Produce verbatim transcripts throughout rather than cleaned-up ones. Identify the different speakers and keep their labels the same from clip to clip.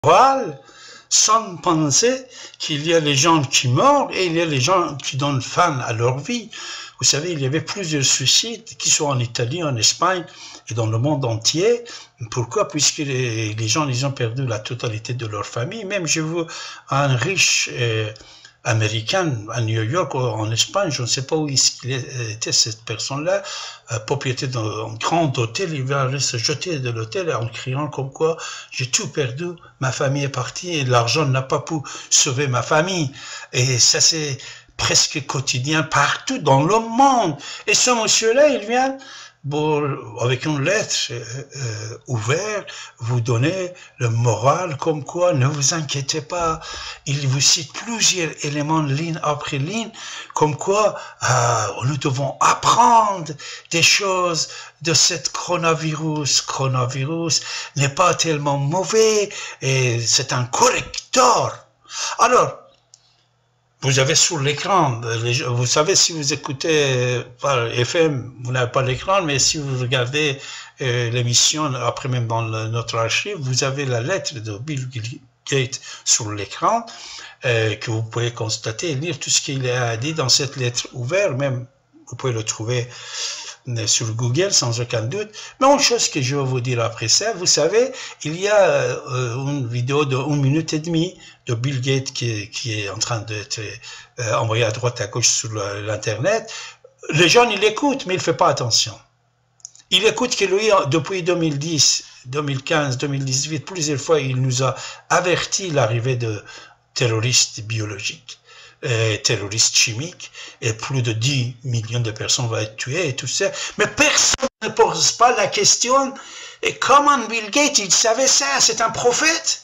Speaker 1: morale sans penser qu'il y a les gens qui meurent et il y a les gens qui donnent fin à leur vie. Vous savez, il y avait plusieurs suicides qui sont en Italie, en Espagne et dans le monde entier. Pourquoi? Puisque les, les gens ils ont perdu la totalité de leur famille. Même j'ai vu un riche euh, américain à New York, en Espagne, je ne sais pas où il était cette personne-là, euh, propriétaire d'un grand hôtel, il va aller se jeter de l'hôtel en criant comme quoi j'ai tout perdu, ma famille est partie et l'argent n'a pas pu sauver ma famille. Et ça c'est presque quotidien partout dans le monde. Et ce monsieur-là, il vient pour, avec une lettre euh, euh, ouverte, vous donner le moral comme quoi ne vous inquiétez pas. Il vous cite plusieurs éléments ligne après ligne, comme quoi euh, nous devons apprendre des choses de cette coronavirus. Coronavirus n'est pas tellement mauvais et c'est un correcteur. Alors, vous avez sur l'écran, vous savez, si vous écoutez par F M, vous n'avez pas l'écran, mais si vous regardez euh, l'émission, après même dans le, notre archive, vous avez la lettre de Bill Gates sur l'écran, euh, que vous pouvez constater et lire tout ce qu'il a dit dans cette lettre ouverte, même vous pouvez le trouver sur Google sans aucun doute. Mais une chose que je vais vous dire après ça, vous savez, il y a euh, une vidéo de une minute et demie de Bill Gates qui, qui est en train d'être euh, envoyée à droite à gauche sur l'internet. Les gens ils l'écoutent, mais il ne fait pas attention. Il écoute que lui, depuis deux mille dix, deux mille quinze, deux mille dix-huit, plusieurs fois, il nous a averti l'arrivée de terroristes biologiques. Euh, terroristes chimiques, et plus de dix millions de personnes vont être tuées et tout ça. Mais personne ne pose pas la question, et comment Bill Gates, il savait ça? C'est un prophète?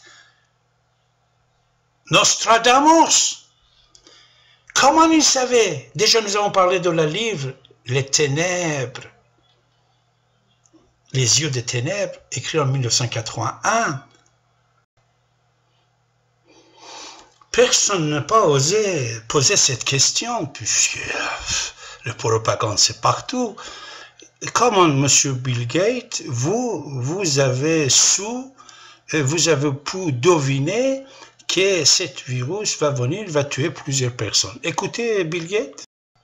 Speaker 1: Nostradamus? Comment il savait? Déjà, nous avons parlé de la livre, Les Ténèbres, Les Yeux des Ténèbres, écrit en mille neuf cent quatre-vingt-un. Personne n'a pas osé poser cette question, puisque le propagande c'est partout. Comment, monsieur Bill Gates, vous, vous avez su, vous avez pu deviner que cet virus va venir, va tuer plusieurs personnes. Écoutez Bill Gates.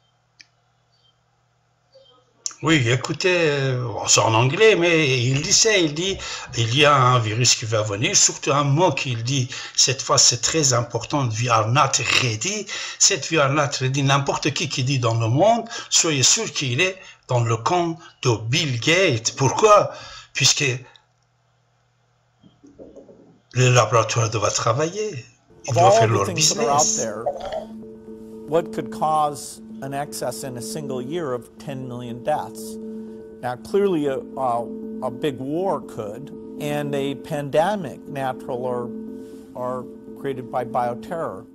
Speaker 1: Oui, écoutez, c'est en anglais, mais il dit ça, il dit, il y a un virus qui va venir, surtout un mot qu'il dit, cette fois c'est très important, we are not ready, cette we are not ready, n'importe qui qui dit dans le monde, soyez sûr qu'il est dans le camp de Bill Gates. Pourquoi? Puisque le laboratoire doit travailler, il doit faire leur business.
Speaker 2: What could cause an excess in a single year of ten million deaths? Now, clearly a, a, a big war could, and a pandemic, natural or, or created by bioterror.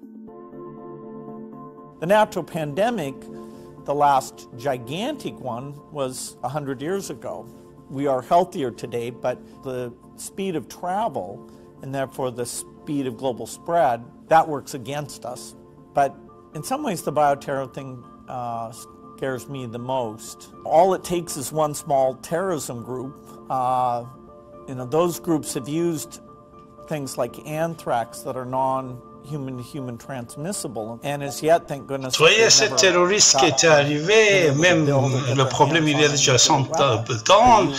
Speaker 2: The natural pandemic, the last gigantic one, was one hundred years ago. We are healthier today, but the speed of travel, and therefore the speed of global spread, that works against us. But in some ways, the bioterror thing uh, scares me the most. All it takes is one small terrorism group. Uh, you know, those groups have used things like anthrax that are non-human to human transmissible, and as yet, thank goodness.
Speaker 1: Voyez, ce terroriste qui est arrivé, même le problème il est déjà cent ans.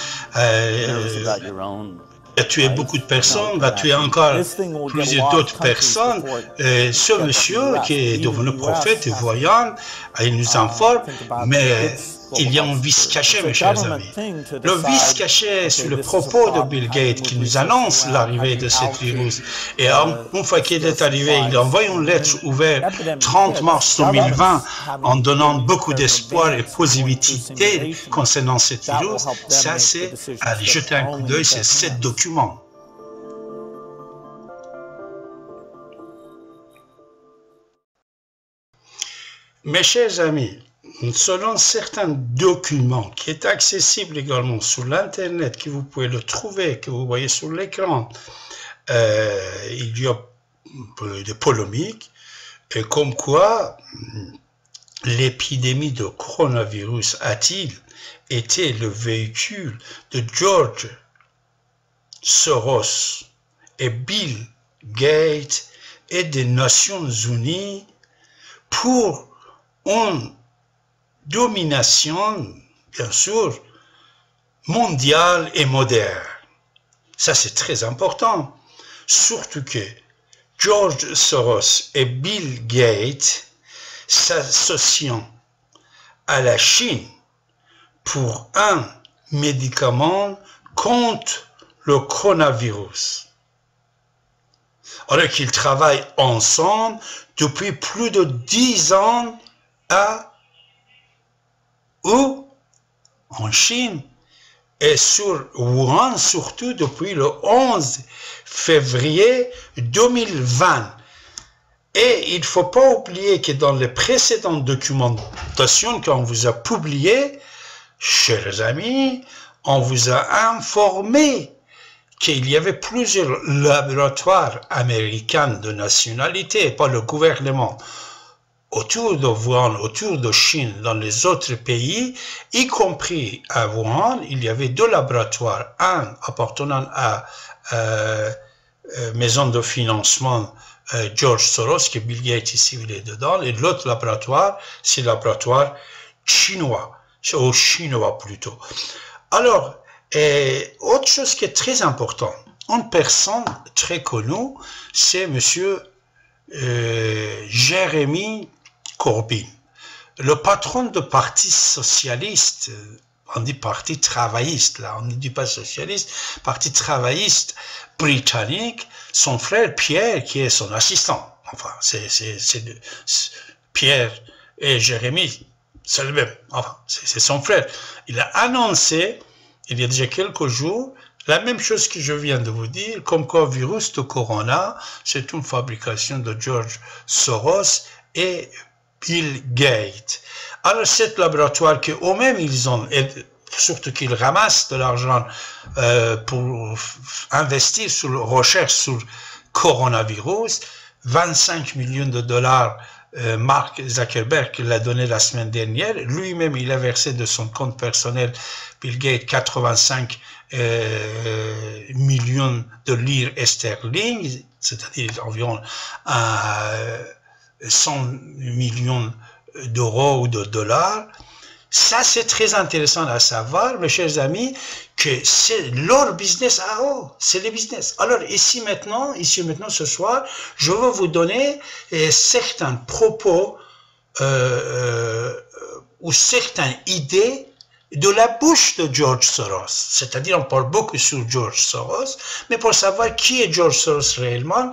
Speaker 1: Il a tué beaucoup de personnes, va tuer encore plusieurs d'autres personnes. Et ce monsieur qui est devenu prophète et voyant, il nous informe, mais il y a un vice caché, mes chers amis. Le vice caché sur le propos de Bill Gates qui nous annonce l'arrivée de ce virus. Et une fois qu'il est arrivé, il envoie une lettre ouverte trente mars deux mille vingt en donnant beaucoup d'espoir et positivité concernant ce virus. Ça, c'est aller jeter un coup d'œil sur ces documents. Mes chers amis, selon certains documents qui est accessible également sur l'internet, que vous pouvez le trouver, que vous voyez sur l'écran, euh, il y a des polémiques, et comme quoi l'épidémie de coronavirus a-t-il été le véhicule de George Soros et Bill Gates et des Nations Unies pour une domination, bien sûr, mondiale et moderne. Ça, c'est très important. Surtout que George Soros et Bill Gates s'associent à la Chine pour un médicament contre le coronavirus. Alors qu'ils travaillent ensemble depuis plus de dix ans à où? En Chine. Et sur Wuhan, surtout depuis le onze février deux mille vingt. Et il ne faut pas oublier que dans les précédentes documentations qu'on vous a publiées, chers amis, on vous a informé qu'il y avait plusieurs laboratoires américains de nationalité, pas le gouvernement, autour de Wuhan, autour de Chine, dans les autres pays, y compris à Wuhan, il y avait deux laboratoires, un appartenant à euh, euh, maison de financement euh, George Soros, que Bill Gates ici il est dedans, et l'autre laboratoire, c'est le laboratoire chinois, ou chinois plutôt. Alors, et autre chose qui est très important, une personne très connue, c'est monsieur euh, Jeremy Corbyn, le patron du Parti socialiste, on dit Parti travailliste, là, on ne dit pas socialiste, Parti travailliste britannique, son frère Pierre, qui est son assistant. Enfin, c'est Pierre et Jérémy, c'est le même, enfin, c'est son frère. Il a annoncé, il y a déjà quelques jours, la même chose que je viens de vous dire, comme quoi le virus de Corona, c'est une fabrication de George Soros et Bill Gates. Alors, cet laboratoire que eux-mêmes, ils ont, et surtout qu'ils ramassent de l'argent euh, pour investir sur la recherche sur le coronavirus, vingt-cinq millions de dollars, euh, Mark Zuckerberg l'a donné la semaine dernière. Lui-même, il a versé de son compte personnel, Bill Gates, quatre-vingt-cinq euh, millions de livres sterling, c'est-à-dire environ euh, cent millions d'euros ou de dollars. Ça, c'est très intéressant à savoir, mes chers amis, que c'est leur business à eux, c'est le business. Alors, ici maintenant, ici maintenant, ce soir, je veux vous donner eh, certains propos euh, euh, ou certaines idées de la bouche de George Soros. C'est-à-dire, on parle beaucoup sur George Soros, mais pour savoir qui est George Soros réellement,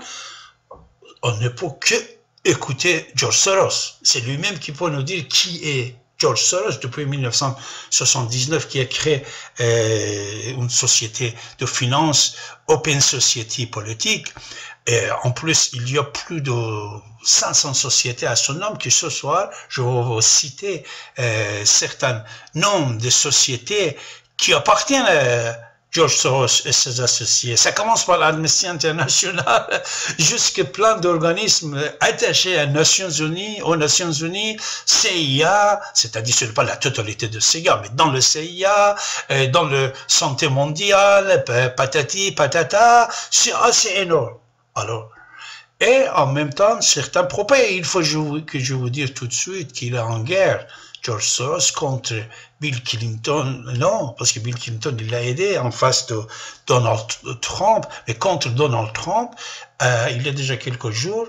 Speaker 1: on ne peut que écouter George Soros. C'est lui-même qui peut nous dire qui est George Soros depuis mille neuf cent soixante-dix-neuf, qui a créé euh, une société de finance, Open Society politique. Et en plus, il y a plus de cinq cents sociétés à son nom, que ce soir, je vais vous citer euh, certains noms de sociétés qui appartiennent à George Soros et ses associés. Ça commence par l'Amnesty International, jusqu'à plein d'organismes attachés aux Nations Unies, aux Nations Unies, C I A, c'est-à-dire ce n'est pas la totalité de C I A, mais dans le C I A, dans le Santé mondiale, patati, patata, c'est assez énorme. Alors, et en même temps, certains propos, il faut que je vous dise tout de suite qu'il est en guerre, George Soros, contre Bill Clinton. Non, parce que Bill Clinton, il l'a aidé en face de Donald Trump, mais contre Donald Trump, euh, il y a déjà quelques jours,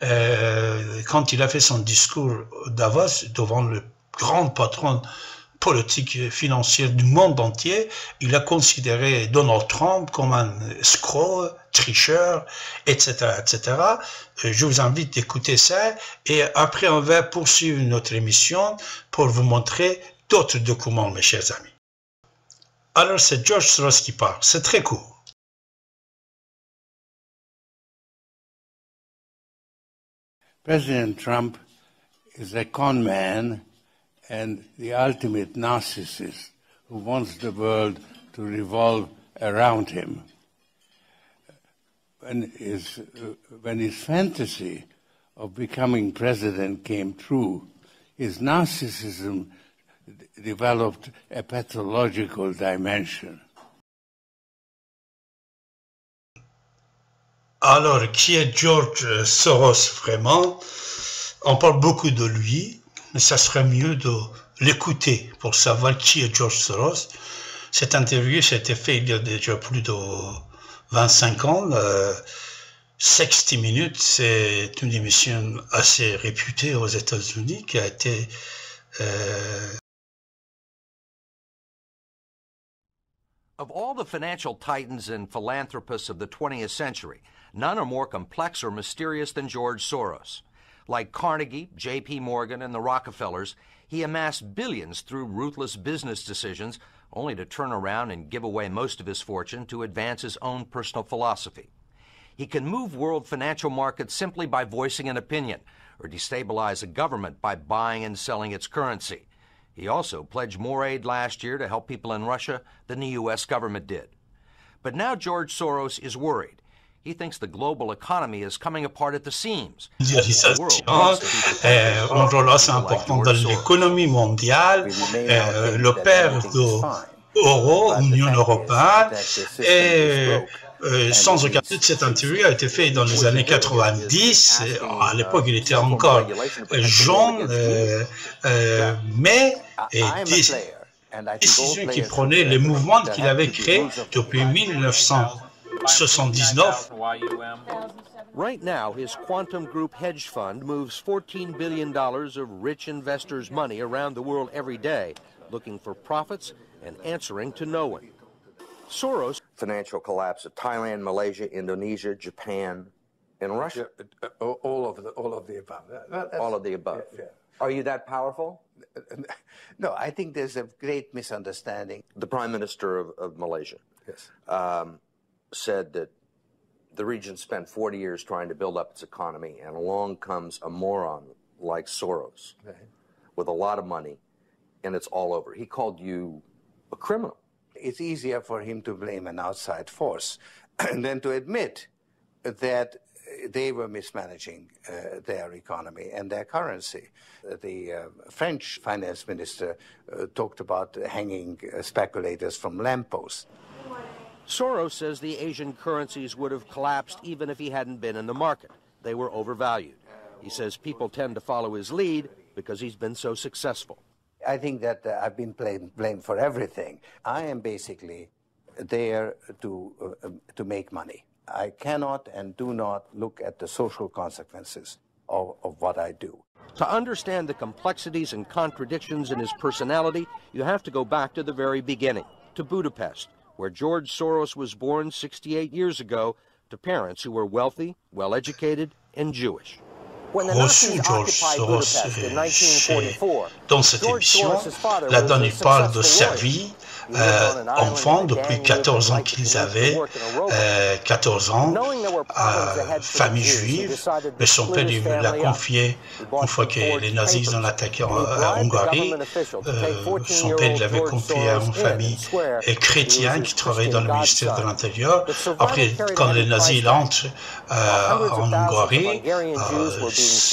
Speaker 1: euh, quand il a fait son discours Davos devant le grand patron politique et financière du monde entier, il a considéré Donald Trump comme un escroc, tricheur, et cetera, et cetera. Je vous invite d'écouter ça et après on va poursuivre notre émission pour vous montrer d'autres documents, mes chers amis. Alors c'est George Soros qui parle, c'est très court.
Speaker 3: President Trump is a con man and the ultimate narcissist who wants the world to revolve around him. When his, uh, when his fantasy of becoming president came true, his narcissism developed a pathological dimension.
Speaker 1: Alors, qui est George Soros vraiment? On parle beaucoup de lui, mais ça serait mieux de l'écouter pour savoir qui est George Soros. Cette interview, ça a été fait il y a déjà plus de vingt-cinq ans. Euh, sixty minutes, c'est une émission assez réputée aux États-Unis qui a été... Euh...
Speaker 4: Of all the financial titans and philanthropists of the twentieth century, none are more complex or mysterious than George Soros. Like Carnegie, J P Morgan, and the Rockefellers, he amassed billions through ruthless business decisions, only to turn around and give away most of his fortune to advance his own personal philosophy. He can move world financial markets simply by voicing an opinion, or destabilize a government by buying and selling its currency. He also pledged more aid last year to help people in Russia than the U S government did. But now George Soros is worried. He thinks the global economy is coming apart at the seams.
Speaker 1: Euh, un rôle assez important dans l'économie mondiale, euh, le père de l'euro, l'Union européenne, et euh, sans aucun doute cette interview a été faite dans les années quatre-vingt-dix. À l'époque, il était encore jeune, euh, euh, mais et des décisions qu'il prenait, les mouvements qu'il avait créés depuis mille neuf cent soixante-dix-neuf.
Speaker 4: Right now, his Quantum Group hedge fund moves fourteen billion dollars of rich investors' money around the world every day, looking for profits and answering to no one. Soros...
Speaker 5: Financial collapse of Thailand, Malaysia, Indonesia, Japan, and Russia.
Speaker 6: Yeah, uh, all of the all of the above. That,
Speaker 5: all of the above.
Speaker 6: Yeah, yeah.
Speaker 5: Are you that powerful?
Speaker 6: No, I think there's a great misunderstanding.
Speaker 5: The Prime Minister of, of Malaysia
Speaker 6: yes.
Speaker 5: um, said that the region spent forty years trying to build up its economy, and along comes a moron like Soros okay. with a lot of money, and it's all over. He called you a criminal.
Speaker 6: It's easier for him to blame an outside force than to admit that they were mismanaging uh, their economy and their currency. The uh, French finance minister uh, talked about hanging uh, speculators from lampposts.
Speaker 4: Soros says the Asian currencies would have collapsed even if he hadn't been in the market. They were overvalued. He says people tend to follow his lead because he's been so successful.
Speaker 6: I think that uh, I've been blamed, blamed for everything. I am basically there to, uh, to make money. I cannot and do not look at the social consequences of, of what I do.
Speaker 4: To understand the complexities and contradictions in his personality, you have to go back to the very beginning, to Budapest, where George Soros was born sixty-eight years ago to parents who were wealthy, well-educated, and Jewish.
Speaker 1: Reçu George Soros chez, dans cette émission. Là-dedans, il parle de sa vie euh, enfant depuis quatorze ans qu'ils avaient, euh, quatorze ans, euh, famille juive, mais son père il l'a confié une fois que les nazis ont attaqué en euh, Hongrie. Euh, son père l'avait confié à une famille chrétienne qui travaillait dans le ministère de l'Intérieur. Après, quand les nazis entrent euh, en Hongrie, euh,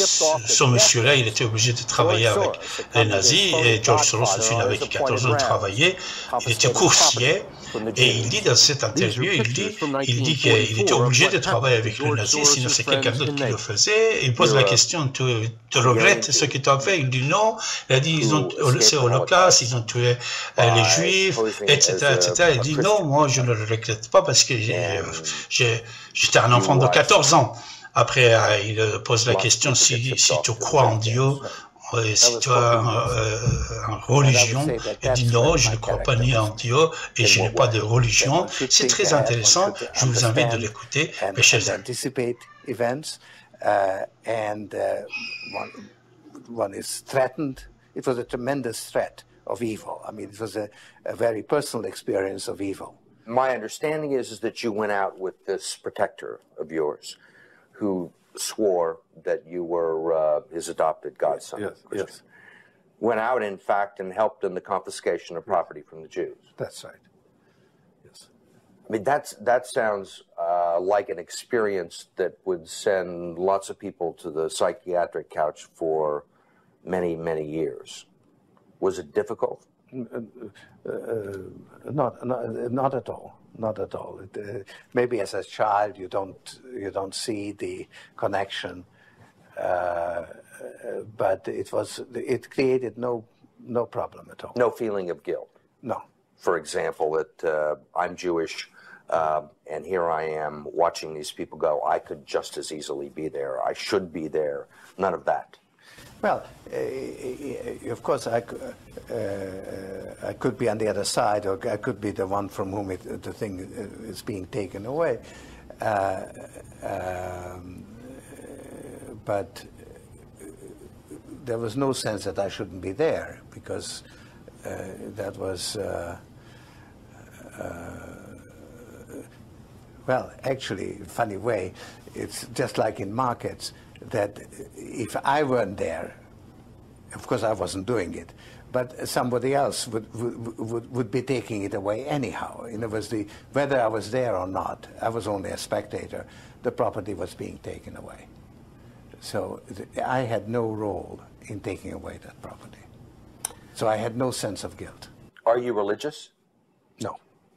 Speaker 1: ce monsieur-là, il était obligé de travailler avec les nazis, et George Soros aussi n'avait que quatorze ans de travailler. Il était coursier, et il dit dans cette interview, il dit, il dit qu'il était obligé de travailler avec les nazis, sinon c'est quelqu'un d'autre qui le faisait. Il pose la question, tu, tu regrettes ce que tu as fait? Il dit non. Il a dit, ils ont, c'est holocauste, ils ont tué euh, les juifs, et cetera, et cetera. Il dit non, moi je ne le regrette pas parce que j'étais un enfant de quatorze ans. Après, euh, il pose la question si, si tu crois en Dieu, euh, si tu as une religion. Il dit non, je ne crois pas ni en Dieu et je n'ai pas de religion. C'est très intéressant. Je vous invite de l'écouter, mes chers amis.
Speaker 6: And uh, one, one is threatened. It was a tremendous threat of evil. I mean, it was a, a very personal experience of evil.
Speaker 5: My understanding is, is that you went out with this protector of yours, who swore that you were uh, his adopted godson.
Speaker 6: Yes, yes.
Speaker 5: Went out, in fact, and helped in the confiscation of property from the Jews.
Speaker 6: That's right. Yes.
Speaker 5: I mean, that's, that sounds uh, like an experience that would send lots of people to the psychiatric couch for many, many years. Was it difficult?
Speaker 6: uh, not, not, not at all. Not at all. It, uh, maybe as a child you don't you don't see the connection, uh, but it was it created no no problem at all.
Speaker 5: No feeling of guilt.
Speaker 6: No.
Speaker 5: For example, that uh, I'm Jewish, uh, and here I am watching these people go. I could just as easily be there. I should be there. None of that.
Speaker 6: Well, uh, of course, I, uh, I could be on the other side, or I could be the one from whom it, the thing is being taken away. Uh, um, but there was no sense that I shouldn't be there, because uh, that was, uh, uh, well, actually, funny way, it's just like in markets, that if I weren't there, of course I wasn't doing it, but somebody else would, would, would, would be taking it away anyhow. In other words, the, whether I was there or not, I was only a spectator, the property was being taken away. So I had no role in taking away that property. So I had no sense of guilt.
Speaker 5: Are you religious?
Speaker 6: No.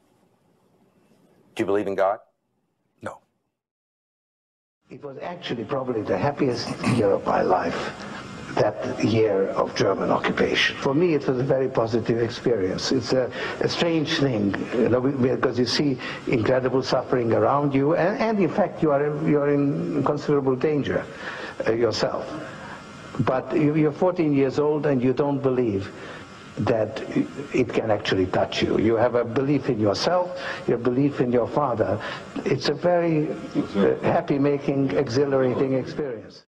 Speaker 5: Do you believe in God?
Speaker 6: No. It was actually probably the happiest year of my life, that year of German occupation. For me, it was a very positive experience. It's a, a strange thing, you know, because you see incredible suffering around you, and, and in fact, you are you are in considerable danger uh, yourself. But you, you're fourteen years old, and you don't believe that it can actually touch you. You have a belief in yourself, your belief in your father. It's a very uh, happy-making, exhilarating experience.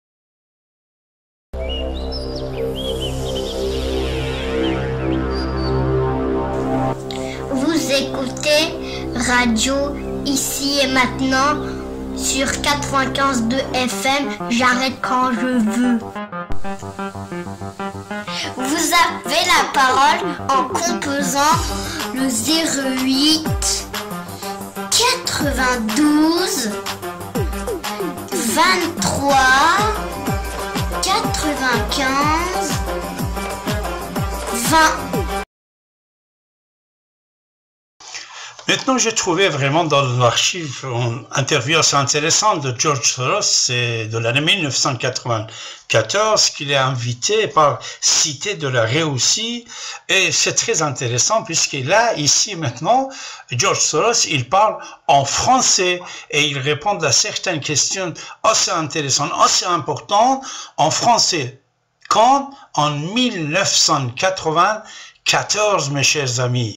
Speaker 7: Vous écoutez Radio Ici et Maintenant sur quatre-vingt-quinze point deux F M. J'arrête quand je veux. Vous avez la parole en composant le zéro huit quatre-vingt-douze vingt-trois quatre-vingt-quinze vingt.
Speaker 1: Maintenant, j'ai trouvé vraiment dans l'archive une interview assez intéressante de George Soros, c'est de l'année mille neuf cent quatre-vingt-quatorze, qu'il est invité par Cité de la Réussie, et c'est très intéressant puisque là, ici, maintenant, George Soros, il parle en français et il répond à certaines questions assez intéressantes, assez importantes en français. Quand, en mille neuf cent quatre-vingt-quatorze, mes chers amis,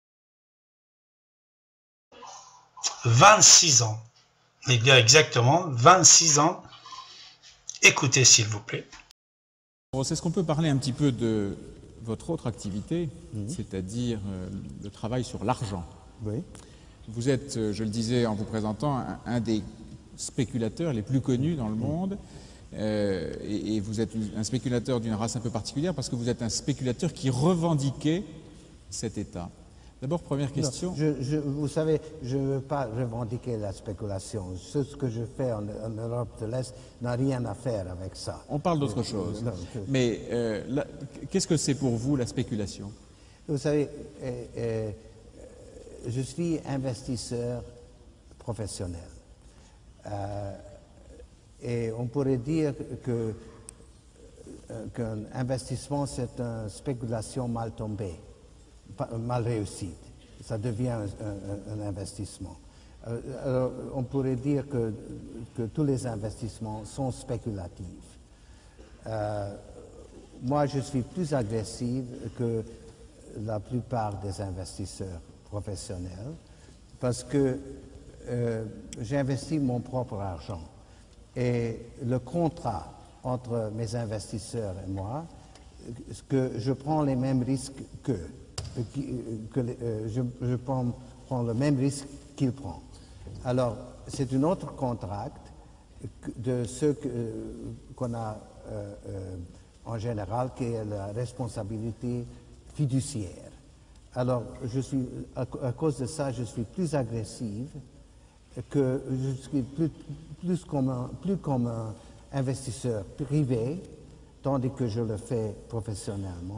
Speaker 1: vingt-six ans. Il y a exactement vingt-six ans. Écoutez, s'il vous plaît.
Speaker 8: Est-ce qu'on peut parler un petit peu de votre autre activité, mmh. c'est-à-dire euh, le travail sur l'argent?
Speaker 9: Oui.
Speaker 8: Vous êtes, je le disais en vous présentant, un, un des spéculateurs les plus connus dans le monde. Euh, et, et vous êtes un spéculateur d'une race un peu particulière parce que vous êtes un spéculateur qui revendiquait cet État. D'abord, première question.
Speaker 9: Non, je, je, vous savez, je ne veux pas revendiquer la spéculation. Ce, ce que je fais en, en Europe de l'Est n'a rien à faire avec ça.
Speaker 8: On parle d'autre chose. Non, je... Mais euh, qu'est-ce que c'est pour vous, la spéculation?
Speaker 9: Vous savez, euh, euh, je suis investisseur professionnel. Euh, et on pourrait dire que, euh, qu'un investissement, c'est une spéculation mal tombée. Mal réussi, ça devient un, un, un investissement. Euh, alors, on pourrait dire que, que tous les investissements sont spéculatifs. Euh, moi, je suis plus agressif que la plupart des investisseurs professionnels parce que euh, j'investis mon propre argent. Et le contrat entre mes investisseurs et moi, que je prends les mêmes risques qu'eux. Que euh, je, je prends, prends le même risque qu'il prend. Alors, c'est un autre contrat de ce que, euh, qu'on a euh, euh, en général, qui est la responsabilité fiduciaire. Alors, je suis, à, à cause de ça, je suis plus agressive, que je suis plus, plus, comme un, plus comme un investisseur privé, tandis que je le fais professionnellement,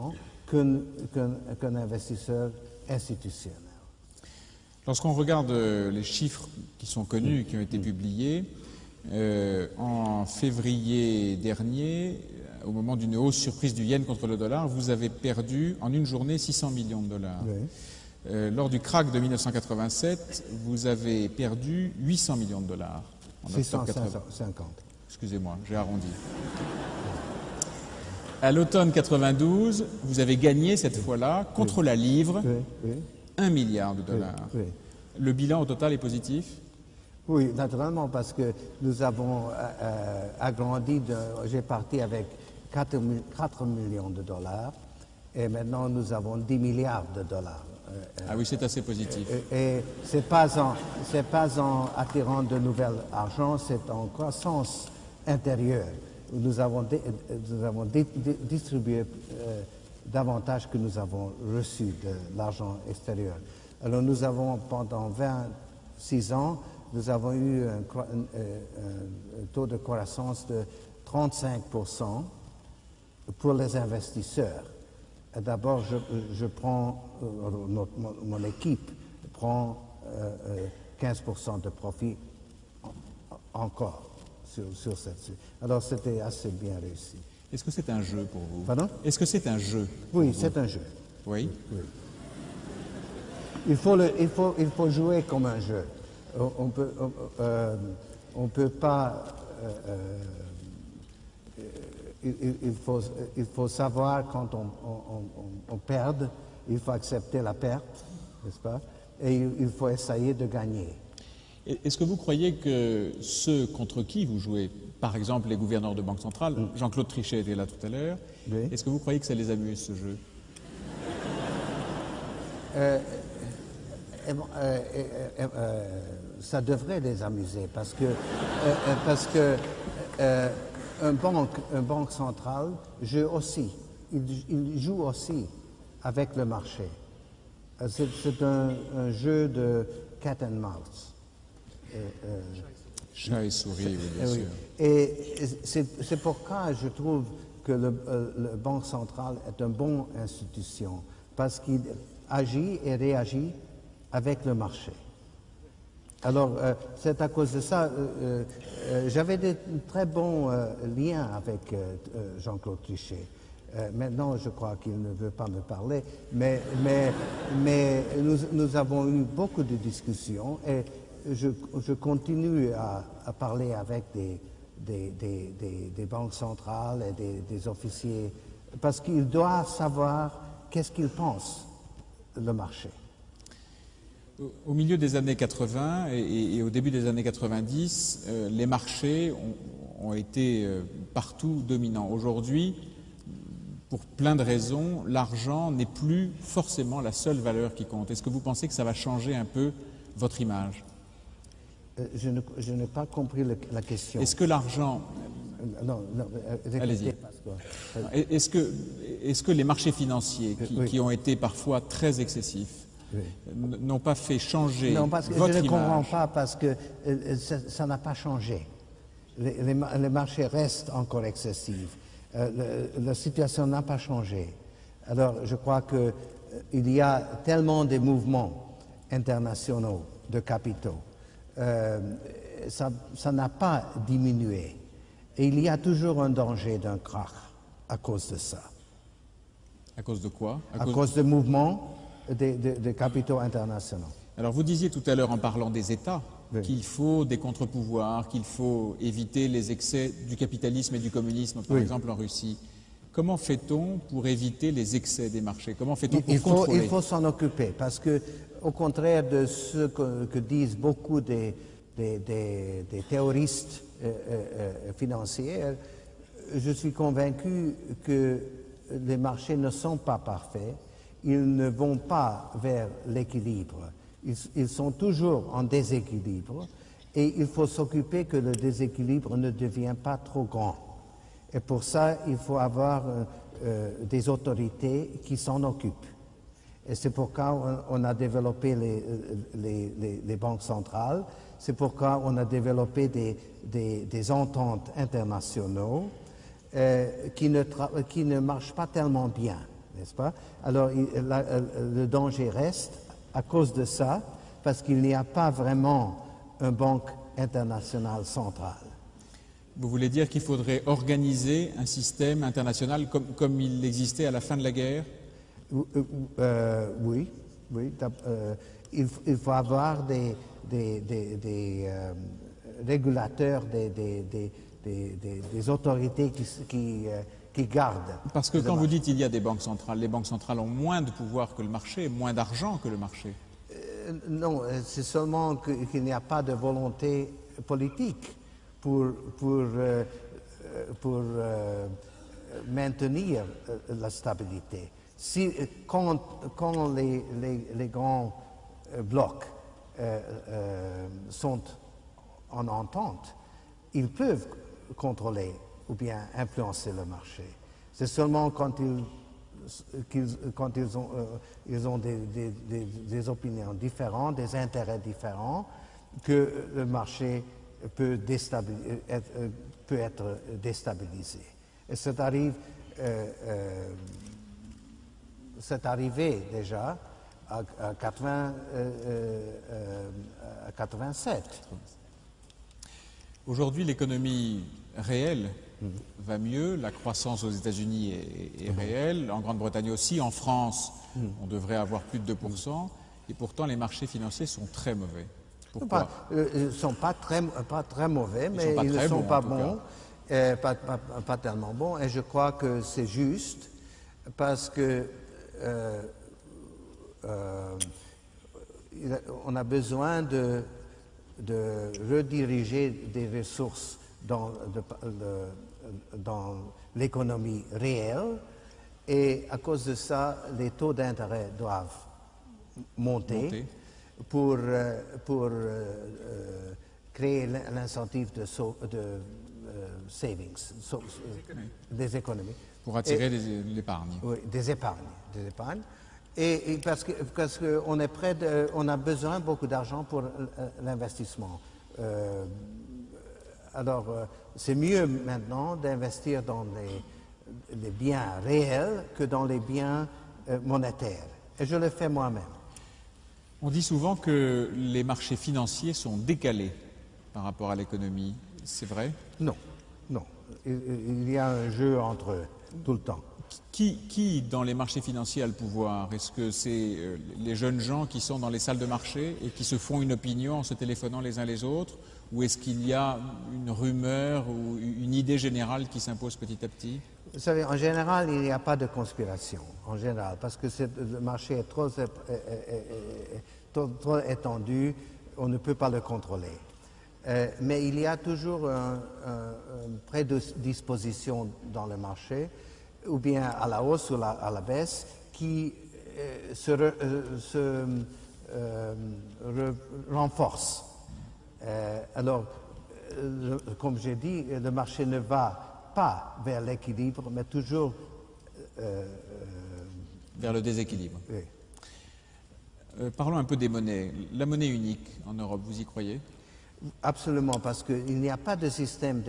Speaker 9: qu'un qu'un, qu'un investisseur institutionnel.
Speaker 8: Lorsqu'on regarde les chiffres qui sont connus, qui ont été publiés, euh, en février dernier, au moment d'une hausse surprise du yen contre le dollar, vous avez perdu en une journée six cents millions de dollars.
Speaker 9: Oui.
Speaker 8: Euh, lors du krach de mille neuf cent quatre-vingt-sept, vous avez perdu huit cents millions de dollars.
Speaker 9: six cent cinquante.
Speaker 8: Excusez-moi, j'ai arrondi. À l'automne quatre-vingt-douze, vous avez gagné cette fois-là, contre oui. la livre,
Speaker 9: oui, oui.
Speaker 8: un milliard de dollars.
Speaker 9: Oui, oui.
Speaker 8: Le bilan au total est positif?
Speaker 9: Oui, naturellement, parce que nous avons euh, agrandi, de, j'ai parti avec quatre millions de dollars, et maintenant nous avons dix milliards de dollars.
Speaker 8: Ah oui, c'est assez positif.
Speaker 9: Et, et ce n'est pas, pas en attirant de nouvel argent, c'est en croissance intérieure. Nous avons, dé, nous avons dé, dé, distribué euh, davantage que nous avons reçu de l'argent extérieur. Alors nous avons, pendant vingt-six ans, nous avons eu un, un, un taux de croissance de trente-cinq pour cent pour les investisseurs. D'abord, je, je prends, euh, notre, mon, mon équipe prend euh, quinze pour cent de profit en, encore sur, sur cette. Alors, c'était assez bien réussi.
Speaker 8: Est-ce que c'est un jeu pour vous?
Speaker 9: Pardon?
Speaker 8: Est-ce que c'est un jeu?
Speaker 9: Oui, c'est un jeu.
Speaker 8: Oui?
Speaker 9: Oui. Il faut, le, il, faut, il faut jouer comme un jeu. On ne peut, euh, on peut pas... Euh, euh, Il, il, faut, il faut savoir quand on, on, on, on perd, il faut accepter la perte, n'est-ce pas? Et il, il faut essayer de gagner.
Speaker 8: Est-ce que vous croyez que ceux contre qui vous jouez, par exemple les gouverneurs de banque centrale, mm. Jean-Claude Trichet était là tout à l'heure, oui. Est-ce que vous croyez que ça les amuse, ce jeu?
Speaker 9: euh, euh, euh, euh, euh, Ça devrait les amuser, parce que... Euh, parce que euh, Un banque, un banque centrale joue aussi, il, il joue aussi avec le marché. C'est, c'est un, un jeu de cat and mouse.
Speaker 8: Euh, euh, Chat et souris, oui, bien
Speaker 9: euh,
Speaker 8: sûr.
Speaker 9: Oui. Et c'est, c'est pourquoi je trouve que le, euh, le Banque centrale est une bonne institution, parce qu'il agit et réagit avec le marché. Alors, euh, c'est à cause de ça, euh, euh, j'avais de très bons euh, liens avec euh, Jean-Claude Trichet. Euh, maintenant, je crois qu'il ne veut pas me parler, mais, mais, mais nous, nous avons eu beaucoup de discussions et je, je continue à, à parler avec des, des, des, des, des banques centrales et des, des officiers, parce qu'ils doivent savoir qu'est-ce qu'ils pensent, le marché.
Speaker 8: Au milieu des années quatre-vingt et, et au début des années quatre-vingt-dix, euh, les marchés ont, ont été euh, partout dominants. Aujourd'hui, pour plein de raisons, l'argent n'est plus forcément la seule valeur qui compte. Est-ce que vous pensez que ça va changer un peu votre image?
Speaker 9: euh, Je ne, je n'ai pas compris le, la question.
Speaker 8: Est-ce que l'argent...
Speaker 9: Euh, non, non, euh,
Speaker 8: allez-y. Est-ce que, est-ce que les marchés financiers, qui, oui. qui ont été parfois très excessifs, oui. n'ont pas fait changer
Speaker 9: non, parce que
Speaker 8: votre
Speaker 9: je ne
Speaker 8: image.
Speaker 9: comprends pas, parce que euh, ça, ça n'a pas changé. Les, les, les marchés restent encore excessifs. Euh, le, la situation n'a pas changé. Alors, je crois qu'il euh, y a tellement de mouvements internationaux de capitaux. Euh, ça, ça n'a pas diminué. Et il y a toujours un danger d'un krach à cause de ça.
Speaker 8: À cause de quoi?
Speaker 9: À, à cause, cause de mouvements Des, des, des capitaux internationaux.
Speaker 8: Alors vous disiez tout à l'heure en parlant des États
Speaker 9: oui.
Speaker 8: qu'il faut des contre-pouvoirs, qu'il faut éviter les excès du capitalisme et du communisme, par
Speaker 9: oui.
Speaker 8: exemple en Russie. Comment fait-on pour éviter les excès des marchés? Comment fait-on pour
Speaker 9: il faut,
Speaker 8: contrôler?
Speaker 9: Il faut s'en occuper, parce que, au contraire de ce que, que disent beaucoup des, des, des, des théoristes euh, euh, financiers, je suis convaincu que les marchés ne sont pas parfaits. Ils ne vont pas vers l'équilibre. Ils, ils sont toujours en déséquilibre et il faut s'occuper que le déséquilibre ne devienne pas trop grand. Et pour ça, il faut avoir euh, des autorités qui s'en occupent. Et c'est pourquoi on, on a développé les, les, les, les banques centrales, c'est pourquoi on a développé des, des, des ententes internationales euh, qui, ne qui ne marchent pas tellement bien. n'est-ce pas? Alors il, la, le danger reste à cause de ça, parce qu'il n'y a pas vraiment une banque internationale centrale.
Speaker 8: Vous voulez dire qu'il faudrait organiser un système international comme, comme il existait à la fin de la guerre?
Speaker 9: euh, Oui, oui. Euh, il, il faut avoir des, des, des, des euh, régulateurs, des, des, des, des, des autorités qui, qui, euh, qui gardent.
Speaker 8: Parce que quand vous dites qu'il y a des banques centrales, les banques centrales ont moins de pouvoir que le marché, moins d'argent que le marché.
Speaker 9: Euh, non, c'est seulement qu'il qu'il n'y a pas de volonté politique pour, pour, euh, pour euh, maintenir euh, la stabilité. Si, quand quand les, les, les grands blocs euh, euh, sont en entente, ils peuvent contrôler ou bien influencer le marché. C'est seulement quand ils, qu'ils, quand ils ont, euh, ils ont des, des, des, des opinions différentes, des intérêts différents, que le marché peut, déstabiliser, être, peut être déstabilisé. Et ça arrive, euh, euh, c'est arrivé déjà à, à, quatre-vingts, euh, euh, à quatre-vingt-sept.
Speaker 8: Aujourd'hui, l'économie réelle mmh. va mieux, la croissance aux États-Unis est, est mmh. réelle, en Grande-Bretagne aussi, en France, mmh. on devrait avoir plus de deux pour cent, et pourtant les marchés financiers sont très mauvais. Pourquoi?
Speaker 9: Pas, euh, ils ne sont pas très, pas très mauvais,
Speaker 8: ils
Speaker 9: mais
Speaker 8: sont
Speaker 9: ils ne sont
Speaker 8: bons,
Speaker 9: pas bons, euh, pas, pas, pas tellement bons, et je crois que c'est juste, parce que euh, euh, on a besoin de, de rediriger des ressources dans, de, de, dans l'économie réelle, et à cause de ça, les taux d'intérêt doivent monter, monter. pour, pour euh, créer l'incentive de, so, de euh, savings, so, des, économies. des économies.
Speaker 8: Pour attirer l'épargne.
Speaker 9: Oui, des épargnes. Des épargnes. Et, et parce que parce qu'on est près de, on a besoin beaucoup d'argent pour l'investissement. Euh, alors, euh, c'est mieux maintenant d'investir dans les, les biens réels que dans les biens euh, monétaires. Et je le fais moi-même.
Speaker 8: On dit souvent que les marchés financiers sont décalés par rapport à l'économie. C'est vrai?
Speaker 9: Non, non. Il, il y a un jeu entre eux tout le temps.
Speaker 8: Qui, qui, dans les marchés financiers, a le pouvoir? Est-ce que c'est euh, les jeunes gens qui sont dans les salles de marché et qui se font une opinion en se téléphonant les uns les autres? Ou est-ce qu'il y a une rumeur ou une idée générale qui s'impose petit à petit?
Speaker 9: Vous savez, en général, il n'y a pas de conspiration, en général, parce que le marché est trop, est, est, est, trop, trop étendu, on ne peut pas le contrôler. Euh, mais il y a toujours un, un, une prédisposition dans le marché, ou bien à la hausse ou la, à la baisse, qui euh, se, re, euh, se euh, re, renforce. Euh, alors, euh, comme j'ai dit, le marché ne va pas vers l'équilibre, mais toujours euh,
Speaker 8: vers le déséquilibre.
Speaker 9: Oui.
Speaker 8: Euh, parlons un peu des monnaies. La monnaie unique en Europe, vous y croyez?
Speaker 9: Absolument, parce qu'il n'y a pas de système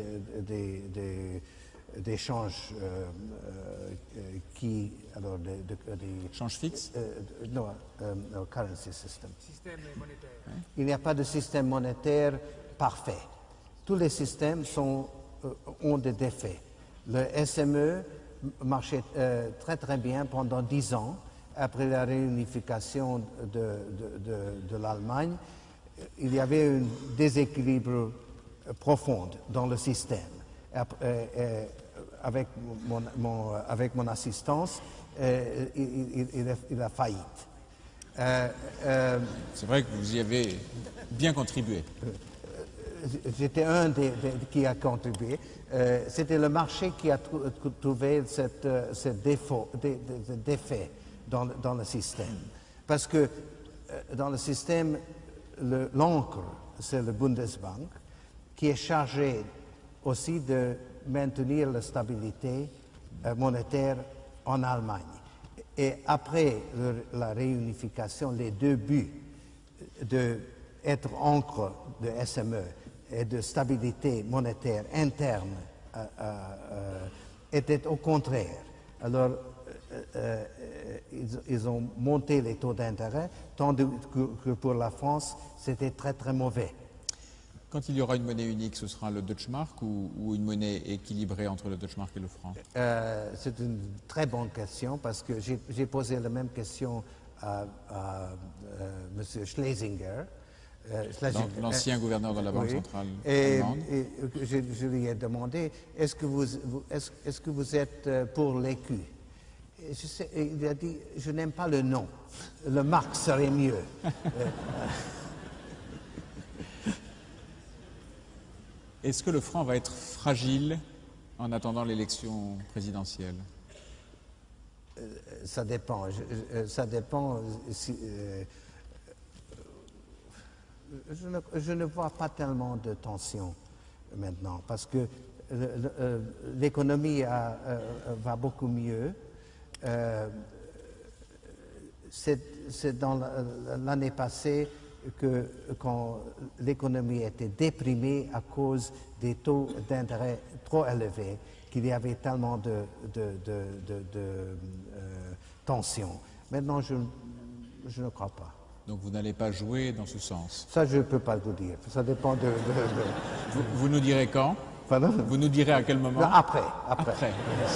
Speaker 9: d'échange euh, euh, qui... Alors, de, de, de,
Speaker 8: Change fixe
Speaker 9: euh, Non, euh, no, currency system.
Speaker 10: Système monétaire.
Speaker 9: Hein? Il n'y a pas de système monétaire parfait. Tous les systèmes sont, euh, ont des défauts. Le S M E marchait euh, très très bien pendant dix ans, après la réunification de, de, de, de l'Allemagne. Il y avait un déséquilibre profond dans le système. Et, et, avec, mon, mon, avec mon assistance, euh, il, il, il, a, il a failli.
Speaker 8: Euh, euh, C'est vrai que vous y avez bien contribué.
Speaker 9: J'étais un des, des, qui a contribué. Euh, C'était le marché qui a trou, trouvé cette, ce défaut, des, des, défait dans, dans le système. Parce que euh, dans le système, l'encre, c'est le Bundesbank, qui est chargé aussi de maintenir la stabilité euh, monétaire en Allemagne. Et après le, la réunification, les deux buts d'être encre de S M E et de stabilité monétaire interne euh, euh, étaient au contraire. Alors, euh, ils, ils ont monté les taux d'intérêt, tandis que, que pour la France, c'était très très mauvais.
Speaker 8: Quand il y aura une monnaie unique, ce sera le Deutschmark ou, ou une monnaie équilibrée entre le Deutschmark et le franc?
Speaker 9: euh, C'est une très bonne question parce que j'ai posé la même question à, à euh, M. Schlesinger. Euh,
Speaker 8: L'ancien gouverneur de la Banque
Speaker 9: oui.
Speaker 8: centrale
Speaker 9: et,
Speaker 8: allemande.
Speaker 9: Et je, je lui ai demandé, est-ce que vous, vous, est-ce, est-ce que vous êtes pour l'écu? Je sais, il a dit, je n'aime pas le nom. Le marque serait mieux.
Speaker 8: Est-ce que le franc va être fragile en attendant l'élection présidentielle?
Speaker 9: euh, Ça dépend. Je, ça dépend. Si, euh, je, ne, je ne vois pas tellement de tension maintenant parce que l'économie va beaucoup mieux. Euh, C'est dans l'année passée que quand l'économie était déprimée à cause des taux d'intérêt trop élevés, qu'il y avait tellement de, de, de, de, de euh, tensions. Maintenant, je, je ne crois pas.
Speaker 8: Donc vous n'allez pas jouer dans ce sens?
Speaker 9: Ça, je ne peux pas vous dire. Ça dépend de... de, de...
Speaker 8: Vous, vous nous direz quand?
Speaker 9: Pardon?
Speaker 8: Vous nous direz à quel moment?
Speaker 9: Non, après. Après.
Speaker 8: Après.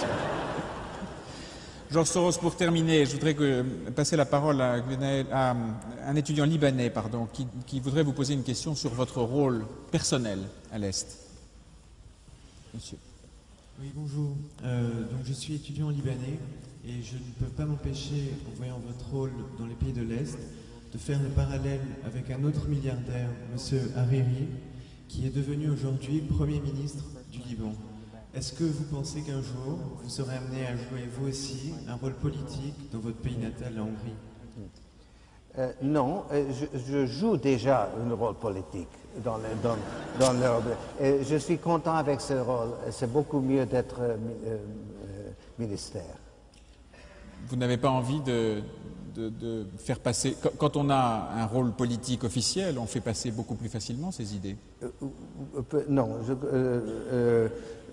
Speaker 8: Georges Soros, pour terminer, je voudrais que, passer la parole à, à un étudiant libanais pardon, qui, qui voudrait vous poser une question sur votre rôle personnel à l'Est. Monsieur.
Speaker 10: Oui, bonjour. Euh, donc je suis étudiant libanais et je ne peux pas m'empêcher, en voyant votre rôle dans les pays de l'Est, de faire le parallèle avec un autre milliardaire, M. Hariri, qui est devenu aujourd'hui Premier ministre du Liban. Est-ce que vous pensez qu'un jour, vous serez amené à jouer, vous aussi, un rôle politique dans votre pays natal, la Hongrie?
Speaker 9: euh, Non, je, je joue déjà un rôle politique dans, le, dans, dans l'Europe. Et je suis content avec ce rôle. C'est beaucoup mieux d'être euh, euh, ministère.
Speaker 8: Vous n'avez pas envie de, de, de faire passer... Quand on a un rôle politique officiel, on fait passer beaucoup plus facilement ses idées?
Speaker 9: euh, euh, Non, je... Euh, euh,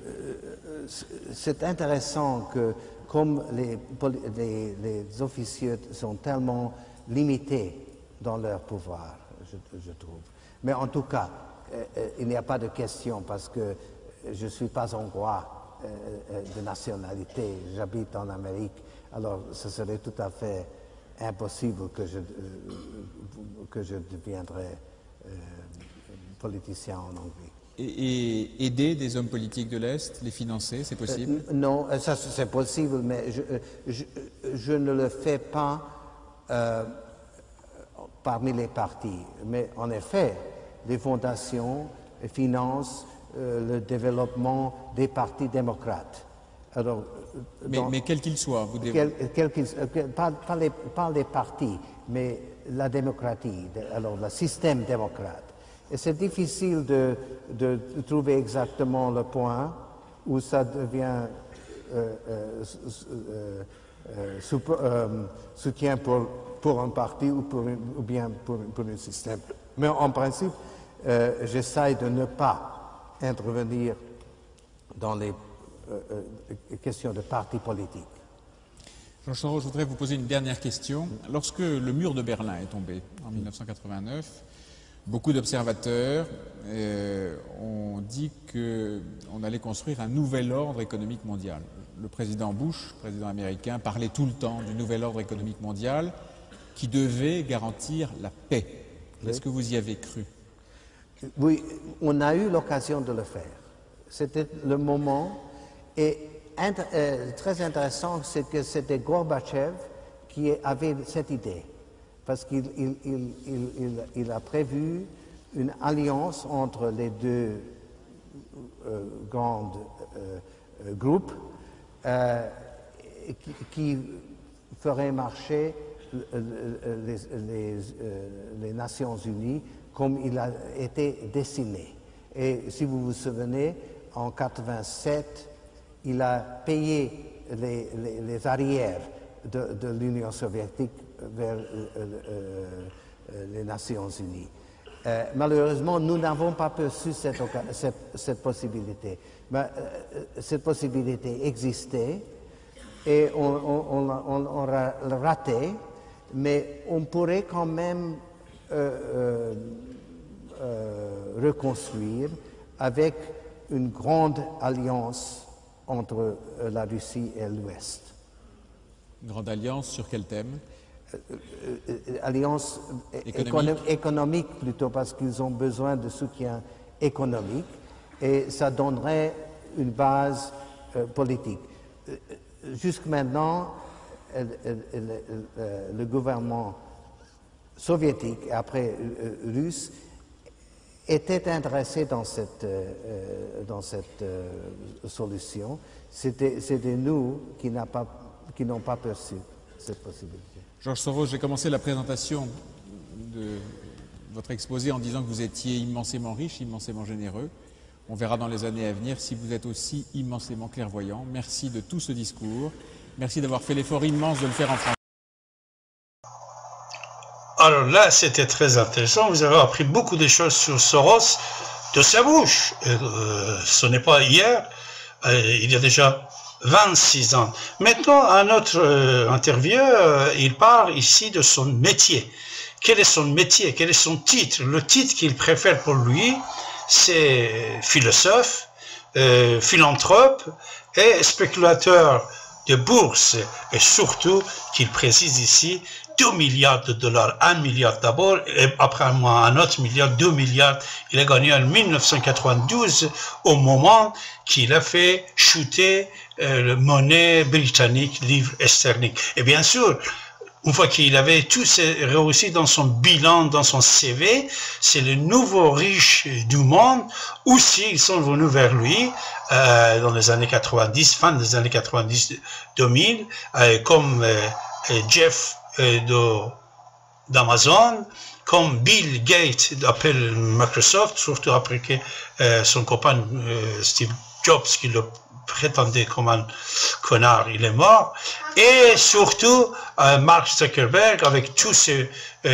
Speaker 9: c'est intéressant que, comme les, les, les officiers sont tellement limités dans leur pouvoir, je, je trouve. Mais en tout cas, euh, il n'y a pas de question parce que je ne suis pas hongrois euh, de nationalité, j'habite en Amérique, alors ce serait tout à fait impossible que je, euh, que je deviendrais euh, politicien en Hongrie.
Speaker 8: Et, et aider des hommes politiques de l'Est, les financer, c'est possible?
Speaker 9: euh, Non, ça c'est possible, mais je, je, je ne le fais pas euh, parmi les partis. Mais en effet, les fondations financent euh, le développement des partis démocrates. Alors,
Speaker 8: mais, mais quel qu'il soit, vous
Speaker 9: quel, quel qu'il, pas, pas, les, pas les partis, mais la démocratie, alors le système démocrate. Et c'est difficile de, de trouver exactement le point où ça devient euh, euh, euh, euh, sous, euh, soutien pour, pour un parti ou, pour une, ou bien pour, pour un système. Mais en principe, euh, j'essaie de ne pas intervenir dans les euh, euh, questions de partis politiques.
Speaker 8: Jean Soros, je voudrais vous poser une dernière question. Lorsque le mur de Berlin est tombé en mille neuf cent quatre-vingt-neuf, beaucoup d'observateurs euh, ont dit qu'on allait construire un nouvel ordre économique mondial. Le président Bush, président américain, parlait tout le temps du nouvel ordre économique mondial qui devait garantir la paix. Oui. Est-ce que vous y avez cru?
Speaker 9: Oui, on a eu l'occasion de le faire. C'était le moment. Et inter euh, très intéressant, c'est que c'était Gorbatchev qui avait cette idée. Parce qu'il il, il, il, il a prévu une alliance entre les deux euh, grands euh, groupes euh, qui, qui ferait marcher les, les, les Nations Unies comme il a été dessiné. Et si vous vous souvenez, en mille neuf cent quatre-vingt-sept, il a payé les, les, les arrières de, de l'Union soviétique vers euh, euh, les Nations Unies. Euh, malheureusement, nous n'avons pas perçu cette, cette, cette possibilité. Mais, euh, cette possibilité existait et on, on, on, on l'a raté, mais on pourrait quand même euh, euh, euh, reconstruire avec une grande alliance entre la Russie et l'Ouest.
Speaker 8: Une grande alliance sur quel thème?
Speaker 9: Euh, alliance
Speaker 8: économique.
Speaker 9: économique plutôt, parce qu'ils ont besoin de soutien économique, et ça donnerait une base euh, politique. Euh, Jusque maintenant, euh, euh, euh, le gouvernement soviétique et après euh, russe était intéressé dans cette, euh, dans cette euh, solution. C'était nous qui n'avons pas, qui n'ont pas perçu cette possibilité.
Speaker 8: Georges Soros, j'ai commencé la présentation de votre exposé en disant que vous étiez immensément riche, immensément généreux. On verra dans les années à venir si vous êtes aussi immensément clairvoyant. Merci de tout ce discours. Merci d'avoir fait l'effort immense de le faire en français.
Speaker 1: Alors là, c'était très intéressant. Vous avez appris beaucoup de choses sur Soros de sa bouche. Euh, ce n'est pas hier, euh, il y a déjà vingt-six ans. Maintenant, un autre euh, interview, euh, il parle ici de son métier. Quel est son métier? Quel est son titre? Le titre qu'il préfère pour lui, c'est philosophe, euh, philanthrope et spéculateur de bourse. Et surtout, qu'il précise ici, deux milliards de dollars, un milliard d'abord, et après moi un autre milliard, deux milliards. Il a gagné en mille neuf cent quatre-vingt-douze au moment qu'il a fait chuter euh, la monnaie britannique, livre sterling. Et bien sûr, une fois qu'il avait tout réussi dans son bilan, dans son C V, c'est les nouveaux riches du monde aussi, ils sont venus vers lui euh, dans les années quatre-vingt-dix, fin des années quatre-vingt-dix deux mille, euh, comme euh, Jeff euh, d'Amazon, comme Bill Gates d'Apple Microsoft, surtout après que euh, son copain euh, Steve Jobs, qui le prétendait comme un connard, il est mort, et surtout euh, Mark Zuckerberg avec tous ces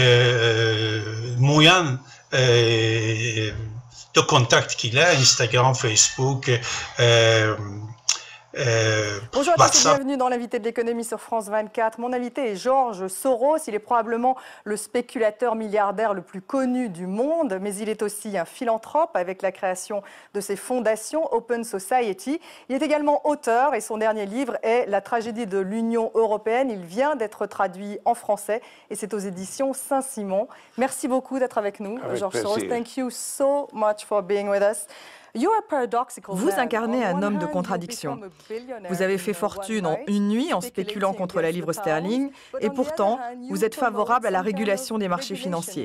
Speaker 1: euh, moyens euh, de contact qu'il a, Instagram, Facebook, euh, Euh,
Speaker 11: Bonjour à tous et bienvenue dans l'invité de l'économie sur France vingt-quatre. Mon invité est Georges Soros. Il est probablement le spéculateur milliardaire le plus connu du monde, mais il est aussi un philanthrope avec la création de ses fondations Open Society. Il est également auteur et son dernier livre est La tragédie de l'Union européenne. Il vient d'être traduit en français et c'est aux éditions Saint-Simon. Merci beaucoup d'être avec nous, avec Georges Soros. Thank you so much for being with us. Vous incarnez un homme de contradiction. Vous avez fait fortune en une nuit en spéculant contre la livre sterling et pourtant, vous êtes favorable à la régulation des marchés financiers.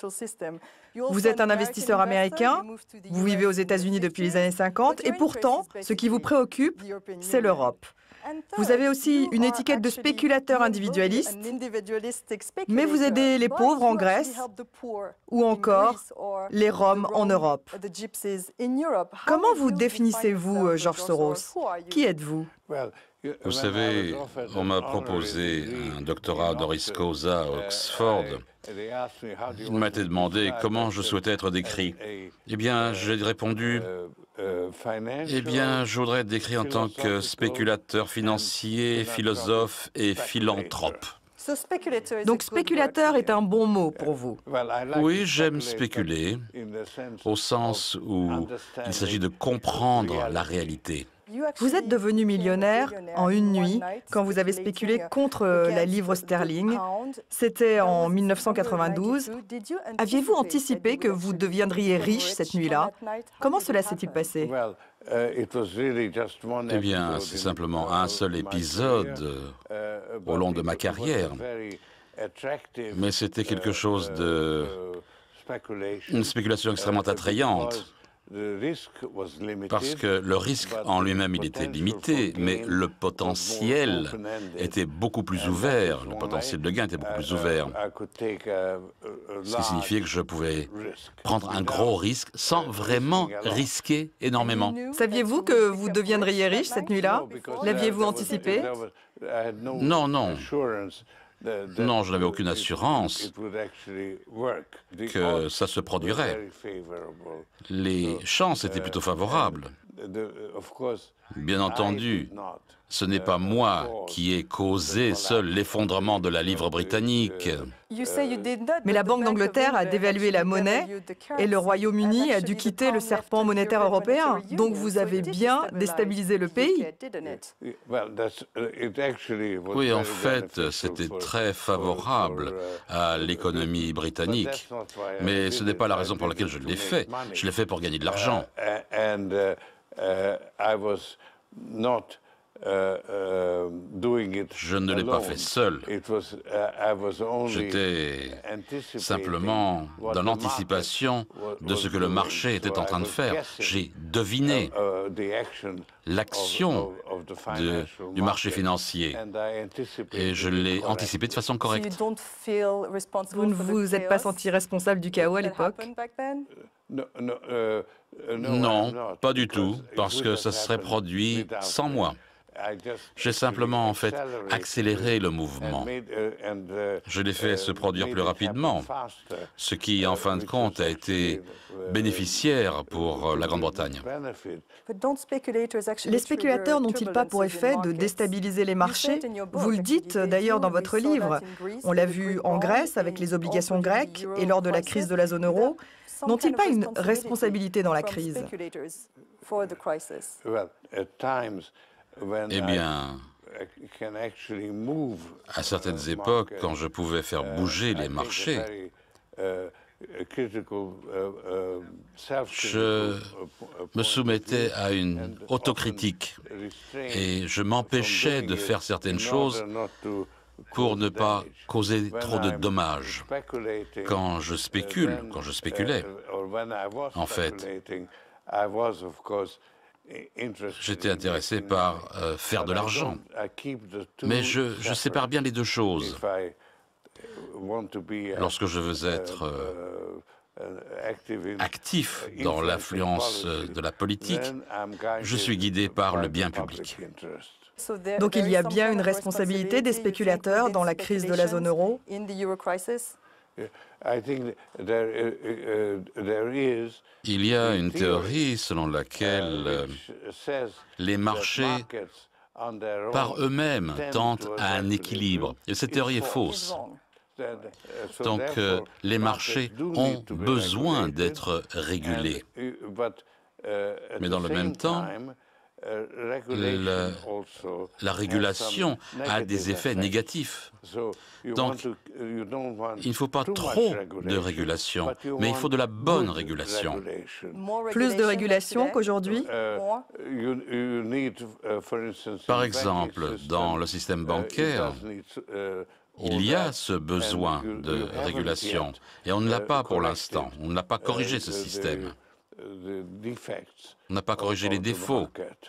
Speaker 11: Vous êtes un investisseur américain, vous vivez aux États-Unis depuis les années cinquante et pourtant, ce qui vous préoccupe, c'est l'Europe. Vous avez aussi une étiquette de spéculateur individualiste, mais vous aidez les pauvres en Grèce ou encore les Roms en Europe. Comment vous définissez-vous, Georges Soros? Qui êtes-vous?
Speaker 12: Vous savez, on m'a proposé un doctorat honoris causa à Oxford. Il m'a été demandé comment je souhaitais être décrit. Eh bien, j'ai répondu, eh bien, je voudrais être décrit en tant que spéculateur financier, philosophe et philanthrope.
Speaker 11: Donc spéculateur est un bon mot pour vous.
Speaker 12: Oui, j'aime spéculer, au sens où il s'agit de comprendre la réalité.
Speaker 11: Vous êtes devenu millionnaire en une nuit quand vous avez spéculé contre la livre sterling. C'était en mille neuf cent quatre-vingt-douze. Aviez-vous anticipé que vous deviendriez riche cette nuit-là? Comment cela s'est-il passé?
Speaker 12: Eh bien, c'est simplement un seul épisode au long de ma carrière. Mais c'était quelque chose de... une spéculation extrêmement attrayante. Parce que le risque en lui-même, il était limité, mais le potentiel était beaucoup plus ouvert, le potentiel de gain était beaucoup plus ouvert. Ce qui signifiait que je pouvais prendre un gros risque sans vraiment risquer énormément.
Speaker 11: Saviez-vous que vous deviendriez riche cette nuit-là? L'aviez-vous anticipé?
Speaker 12: Non, non. Non, je n'avais aucune assurance que ça se produirait. Les chances étaient plutôt favorables. Bien entendu, ce n'est pas moi qui ai causé seul l'effondrement de la livre britannique.
Speaker 11: Mais la Banque d'Angleterre a dévalué la monnaie et le Royaume-Uni a dû quitter le serpent monétaire européen. Donc vous avez bien déstabilisé le pays.
Speaker 12: Oui, en fait, c'était très favorable à l'économie britannique. Mais ce n'est pas la raison pour laquelle je l'ai fait. Je l'ai fait pour gagner de l'argent. Je ne l'ai pas fait seul. J'étais simplement dans l'anticipation de ce que le marché était en train de faire. J'ai deviné l'action du marché financier et je l'ai anticipé de façon correcte.
Speaker 11: Vous ne vous êtes pas senti responsable du chaos à l'époque?
Speaker 12: Non, pas du tout, parce que ça se serait produit sans moi. J'ai simplement, en fait, accéléré le mouvement. Je l'ai fait se produire plus rapidement, ce qui, en fin de compte, a été bénéficiaire pour la Grande-Bretagne.
Speaker 11: Les spéculateurs n'ont-ils pas pour effet de déstabiliser les marchés? Vous le dites d'ailleurs dans votre livre. On l'a vu en Grèce avec les obligations grecques et lors de la crise de la zone euro. N'ont-ils pas une responsabilité dans la crise?
Speaker 12: Eh bien, à certaines époques, quand je pouvais faire bouger les marchés, je me soumettais à une autocritique et je m'empêchais de faire certaines choses pour ne pas causer trop de dommages. Quand je spécule, quand je spéculais, en fait, j'étais intéressé par euh, faire de l'argent. Mais je, je sépare bien les deux choses. Lorsque je veux être euh, actif dans l'influence de la politique, je suis guidé par le bien public.
Speaker 11: Donc il y a bien une responsabilité des spéculateurs dans la crise de la zone euro?
Speaker 12: Il y a une théorie selon laquelle euh, les marchés par eux-mêmes tentent à un équilibre. Et cette théorie est fausse. Donc euh, les marchés ont besoin d'être régulés. Mais dans le même temps, La, la régulation a des effets négatifs. Donc, il ne faut pas trop de régulation, mais il faut de la bonne régulation.
Speaker 11: Plus de régulation qu'aujourd'hui?
Speaker 12: Par exemple, dans le système bancaire, il y a ce besoin de régulation, et on ne l'a pas pour l'instant. On n'a pas corrigé ce système. On n'a pas corrigé les défauts.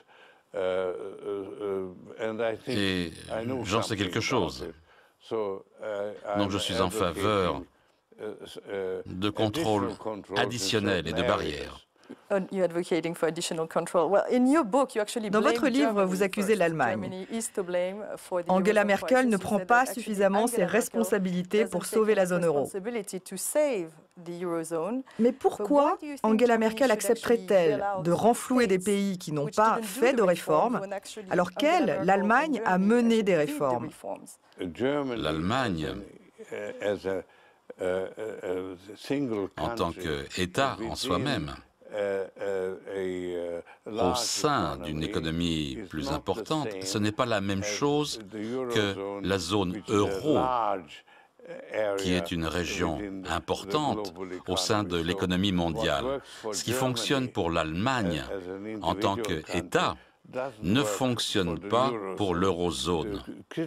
Speaker 12: Et j'en sais quelque chose. Donc je suis en faveur de contrôles additionnels et de barrières.
Speaker 11: Dans votre livre, vous accusez l'Allemagne. Angela Merkel ne prend pas suffisamment ses responsabilités pour sauver la zone euro. Mais pourquoi Angela Merkel accepterait-elle de renflouer des pays qui n'ont pas fait de réformes, alors qu'elle, l'Allemagne, a mené des réformes?
Speaker 12: L'Allemagne, en tant qu'État en soi-même, au sein d'une économie plus importante, ce n'est pas la même chose que la zone euro, qui est une région importante au sein de l'économie mondiale. Ce qui fonctionne pour l'Allemagne en tant qu'État ne fonctionne pas pour l'eurozone.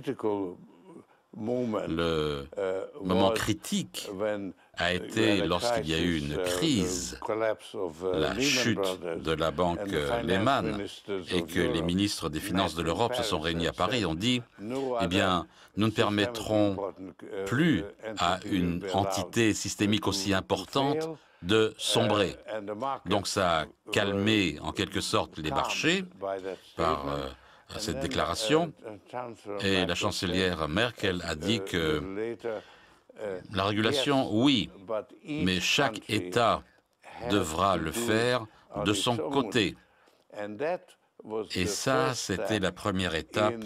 Speaker 12: Le moment critique a été lorsqu'il y a eu une crise, la chute de la banque Lehman, et que les ministres des Finances de l'Europe se sont réunis à Paris et ont dit « Eh bien, nous ne permettrons plus à une entité systémique aussi importante de sombrer. » Donc ça a calmé en quelque sorte les marchés par euh, cette déclaration, et la chancelière Merkel a dit que la régulation, oui, mais chaque État devra le faire de son côté. Et ça, c'était la première étape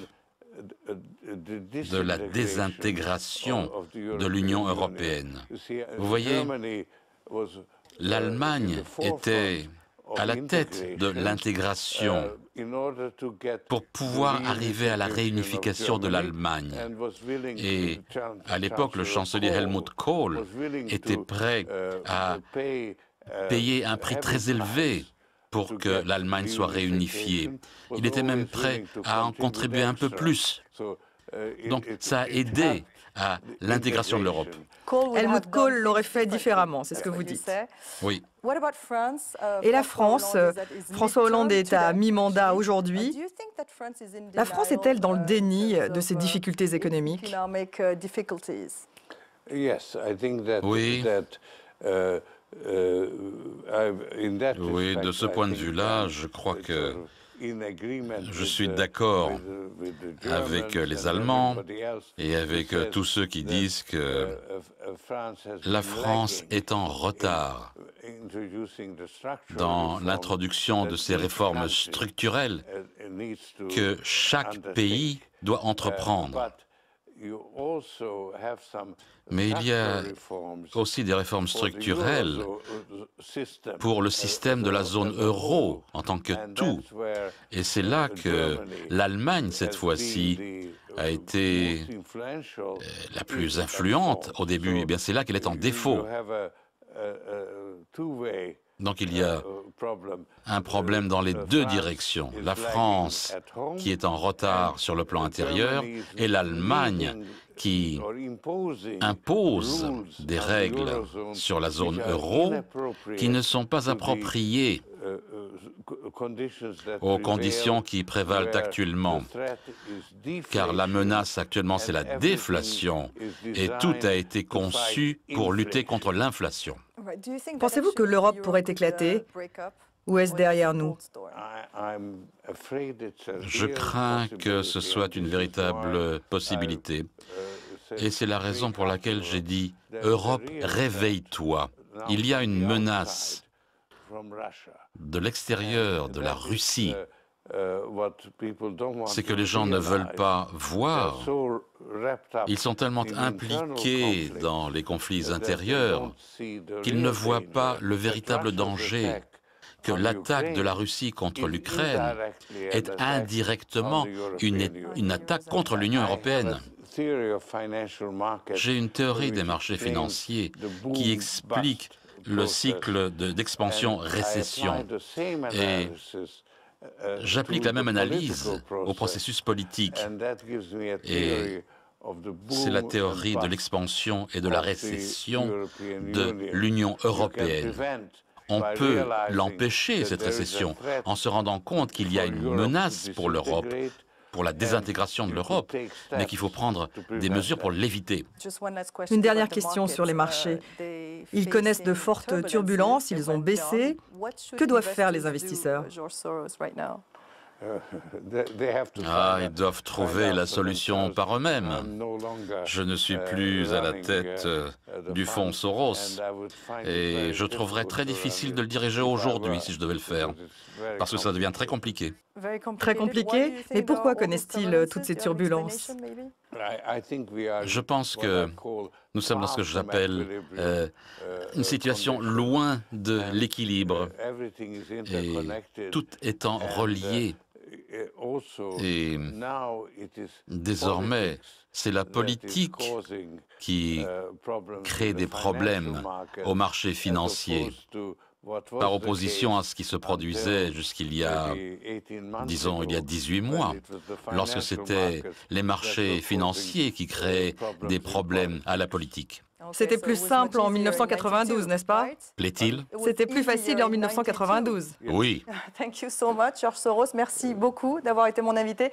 Speaker 12: de la désintégration de l'Union européenne. Vous voyez, l'Allemagne était à la tête de l'intégration pour pouvoir arriver à la réunification de l'Allemagne. Et à l'époque, le chancelier Helmut Kohl était prêt à payer un prix très élevé pour que l'Allemagne soit réunifiée. Il était même prêt à en contribuer un peu plus. Donc ça a aidé à l'intégration de l'Europe.
Speaker 11: Helmut Kohl l'aurait fait différemment, c'est ce que vous dites.
Speaker 12: Oui.
Speaker 11: Et la France, François Hollande est à mi-mandat aujourd'hui. La France est-elle dans le déni de ses difficultés économiques?
Speaker 12: Oui. Oui, de ce point de vue-là, je crois que je suis d'accord avec les Allemands et avec tous ceux qui disent que la France est en retard dans l'introduction de ces réformes structurelles que chaque pays doit entreprendre. Mais il y a aussi des réformes structurelles pour le système de la zone euro en tant que tout. Et c'est là que l'Allemagne, cette fois-ci, a été la plus influente au début. Eh bien, c'est là qu'elle est en défaut. Donc il y a un problème dans les deux directions. La France qui est en retard sur le plan intérieur et l'Allemagne qui impose des règles sur la zone euro qui ne sont pas appropriées aux conditions qui prévalent actuellement. Car la menace actuellement, c'est la déflation et tout a été conçu pour lutter contre l'inflation.
Speaker 11: Pensez-vous que l'Europe pourrait éclater ou est-ce derrière nous?
Speaker 12: Je crains que ce soit une véritable possibilité. Et c'est la raison pour laquelle j'ai dit « Europe, réveille-toi ». Il y a une menace de l'extérieur, de la Russie. C'est que les gens ne veulent pas voir. Ils sont tellement impliqués dans les conflits intérieurs qu'ils ne voient pas le véritable danger que l'attaque de la Russie contre l'Ukraine est indirectement une, une attaque contre l'Union européenne. J'ai une théorie des marchés financiers qui explique le cycle d'expansion-récession. Et j'applique la même analyse au processus politique. Et c'est la théorie de l'expansion et de la récession de l'Union européenne. On peut l'empêcher, cette récession, en se rendant compte qu'il y a une menace pour l'Europe, pour la désintégration de l'Europe, mais qu'il faut prendre des mesures pour l'éviter.
Speaker 11: Une dernière question sur les marchés. Ils connaissent de fortes turbulences, ils ont baissé. Que doivent faire les investisseurs?
Speaker 12: Ah, ils doivent trouver la solution par eux-mêmes. Je ne suis plus à la tête du fonds Soros et je trouverais très difficile de le diriger aujourd'hui si je devais le faire, parce que ça devient très compliqué.
Speaker 11: Très compliqué? Mais pourquoi connaissent-ils toutes ces turbulences?
Speaker 12: Je pense que nous sommes dans ce que j'appelle euh, une situation loin de l'équilibre et tout étant relié. Et désormais, c'est la politique qui crée des problèmes au marché financier, par opposition à ce qui se produisait jusqu'il y a, disons, il y a dix-huit mois, lorsque c'était les marchés financiers qui créaient des problèmes à la politique.
Speaker 11: C'était plus simple en mille neuf cent quatre-vingt-douze, n'est-ce pas?
Speaker 12: Plaît-il?
Speaker 11: C'était plus facile en mille neuf cent quatre-vingt-douze.
Speaker 12: Oui.
Speaker 11: Thank you so much, George Soros. Merci beaucoup d'avoir été mon invité.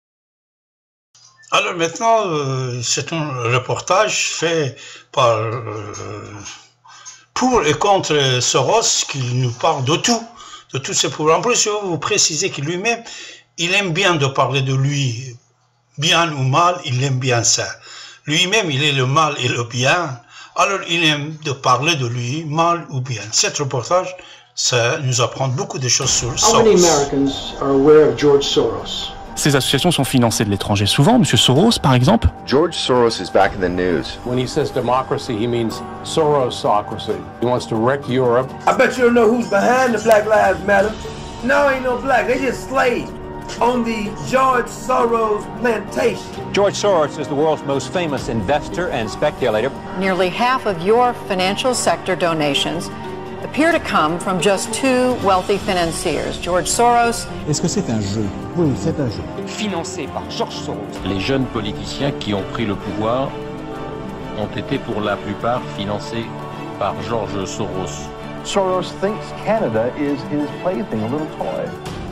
Speaker 1: Alors maintenant, euh, c'est un reportage fait par euh, pour et contre Soros qui nous parle de tout, de tous ses pouvoirs. En plus, je vais vous préciser que lui-même, il aime bien de parler de lui, bien ou mal, il aime bien ça. Lui-même, il est le mal et le bien, alors il aime de parler de lui, mal ou bien. Cet reportage, ça nous apprend beaucoup de choses sur
Speaker 13: Soros. How many Americans are aware of George Soros?
Speaker 14: Ces associations sont financées de l'étranger souvent. Monsieur Soros, par exemple.
Speaker 15: George Soros is back in the news.
Speaker 16: When he says democracy, he means Sorosocracy. He wants to wreck Europe.
Speaker 17: I bet you don't know who's behind the Black Lives Matter. No, ain't no black. They just slaves on the George Soros plantation.
Speaker 18: George Soros is the world's most famous investor and speculator.
Speaker 19: Nearly half of your financial sector donations appear to come from just two wealthy financiers, George Soros.
Speaker 8: Est-ce que c'est un jeu?
Speaker 9: Oui, c'est un jeu.
Speaker 18: Financé par George Soros.
Speaker 20: Les jeunes politiciens qui ont pris le pouvoir ont été pour la plupart financés par George Soros.
Speaker 21: Soros thinks Canada is his plaything, a little toy.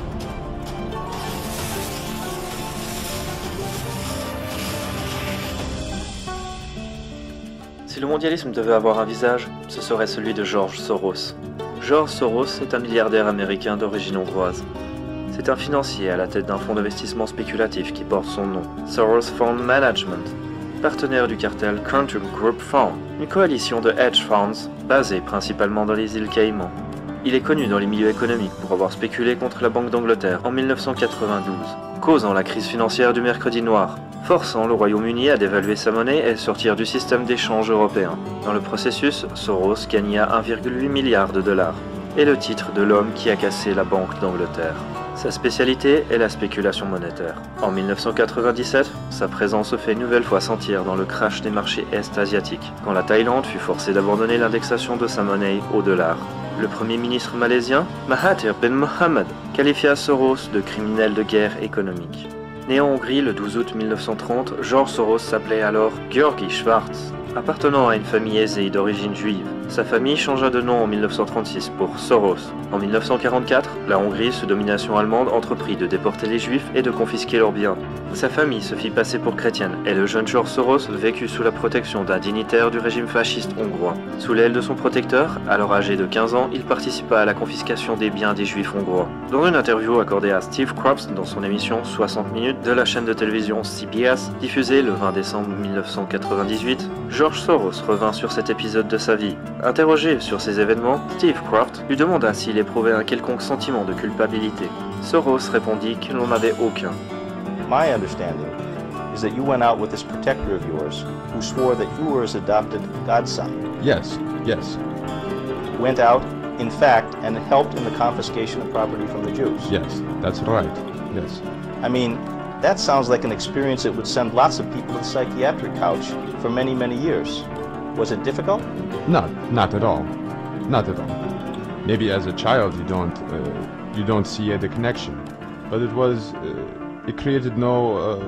Speaker 22: Si le mondialisme devait avoir un visage, ce serait celui de George Soros. George Soros est un milliardaire américain d'origine hongroise. C'est un financier à la tête d'un fonds d'investissement spéculatif qui porte son nom, Soros Fund Management, partenaire du cartel Quantum Group Fund, une coalition de hedge funds basée principalement dans les îles Caïmans. Il est connu dans les milieux économiques pour avoir spéculé contre la Banque d'Angleterre en mille neuf cent quatre-vingt-douze, causant la crise financière du Mercredi Noir, forçant le Royaume-Uni à dévaluer sa monnaie et sortir du système d'échange européen. Dans le processus, Soros gagna un virgule huit milliard de dollars et le titre de l'homme qui a cassé la Banque d'Angleterre. Sa spécialité est la spéculation monétaire. En mille neuf cent quatre-vingt-dix-sept, sa présence se fait une nouvelle fois sentir dans le crash des marchés est-asiatiques, quand la Thaïlande fut forcée d'abandonner l'indexation de sa monnaie au dollar. Le premier ministre malaisien, Mahathir bin Mohamad, qualifia Soros de criminel de guerre économique. Né en Hongrie le douze août mille neuf cent trente, George Soros s'appelait alors Georgi Schwartz. Appartenant à une famille aisée d'origine juive, sa famille changea de nom en mille neuf cent trente-six pour Soros. En mille neuf cent quarante-quatre, la Hongrie, sous domination allemande, entreprit de déporter les juifs et de confisquer leurs biens. Sa famille se fit passer pour chrétienne et le jeune George Soros vécut sous la protection d'un dignitaire du régime fasciste hongrois. Sous l'aile de son protecteur, alors âgé de quinze ans, il participa à la confiscation des biens des juifs hongrois. Dans une interview accordée à Steve Crops dans son émission soixante minutes de la chaîne de télévision C B S, diffusée le vingt décembre mille neuf cent quatre-vingt-dix-huit, George Soros revint sur cet épisode de sa vie. Interrogé sur ces événements, Steve Croft lui demanda s'il éprouvait un quelconque sentiment de culpabilité. Soros répondit qu'il n'en avait aucun.
Speaker 23: My understanding is that you went out with this protector of yours who swore that you were his adopted godson.
Speaker 8: Yes, yes.
Speaker 23: Went out, in fact, and helped in the confiscation of property from the Jews.
Speaker 8: Yes, that's right, yes.
Speaker 23: I mean, that sounds like an experience that would send lots of people to the psychiatric couch for many, many years. Was it difficult?
Speaker 8: Not, not at all. Not at all. Maybe as a child you don't, uh, you don't see the connection, but it was, uh, it created no, uh,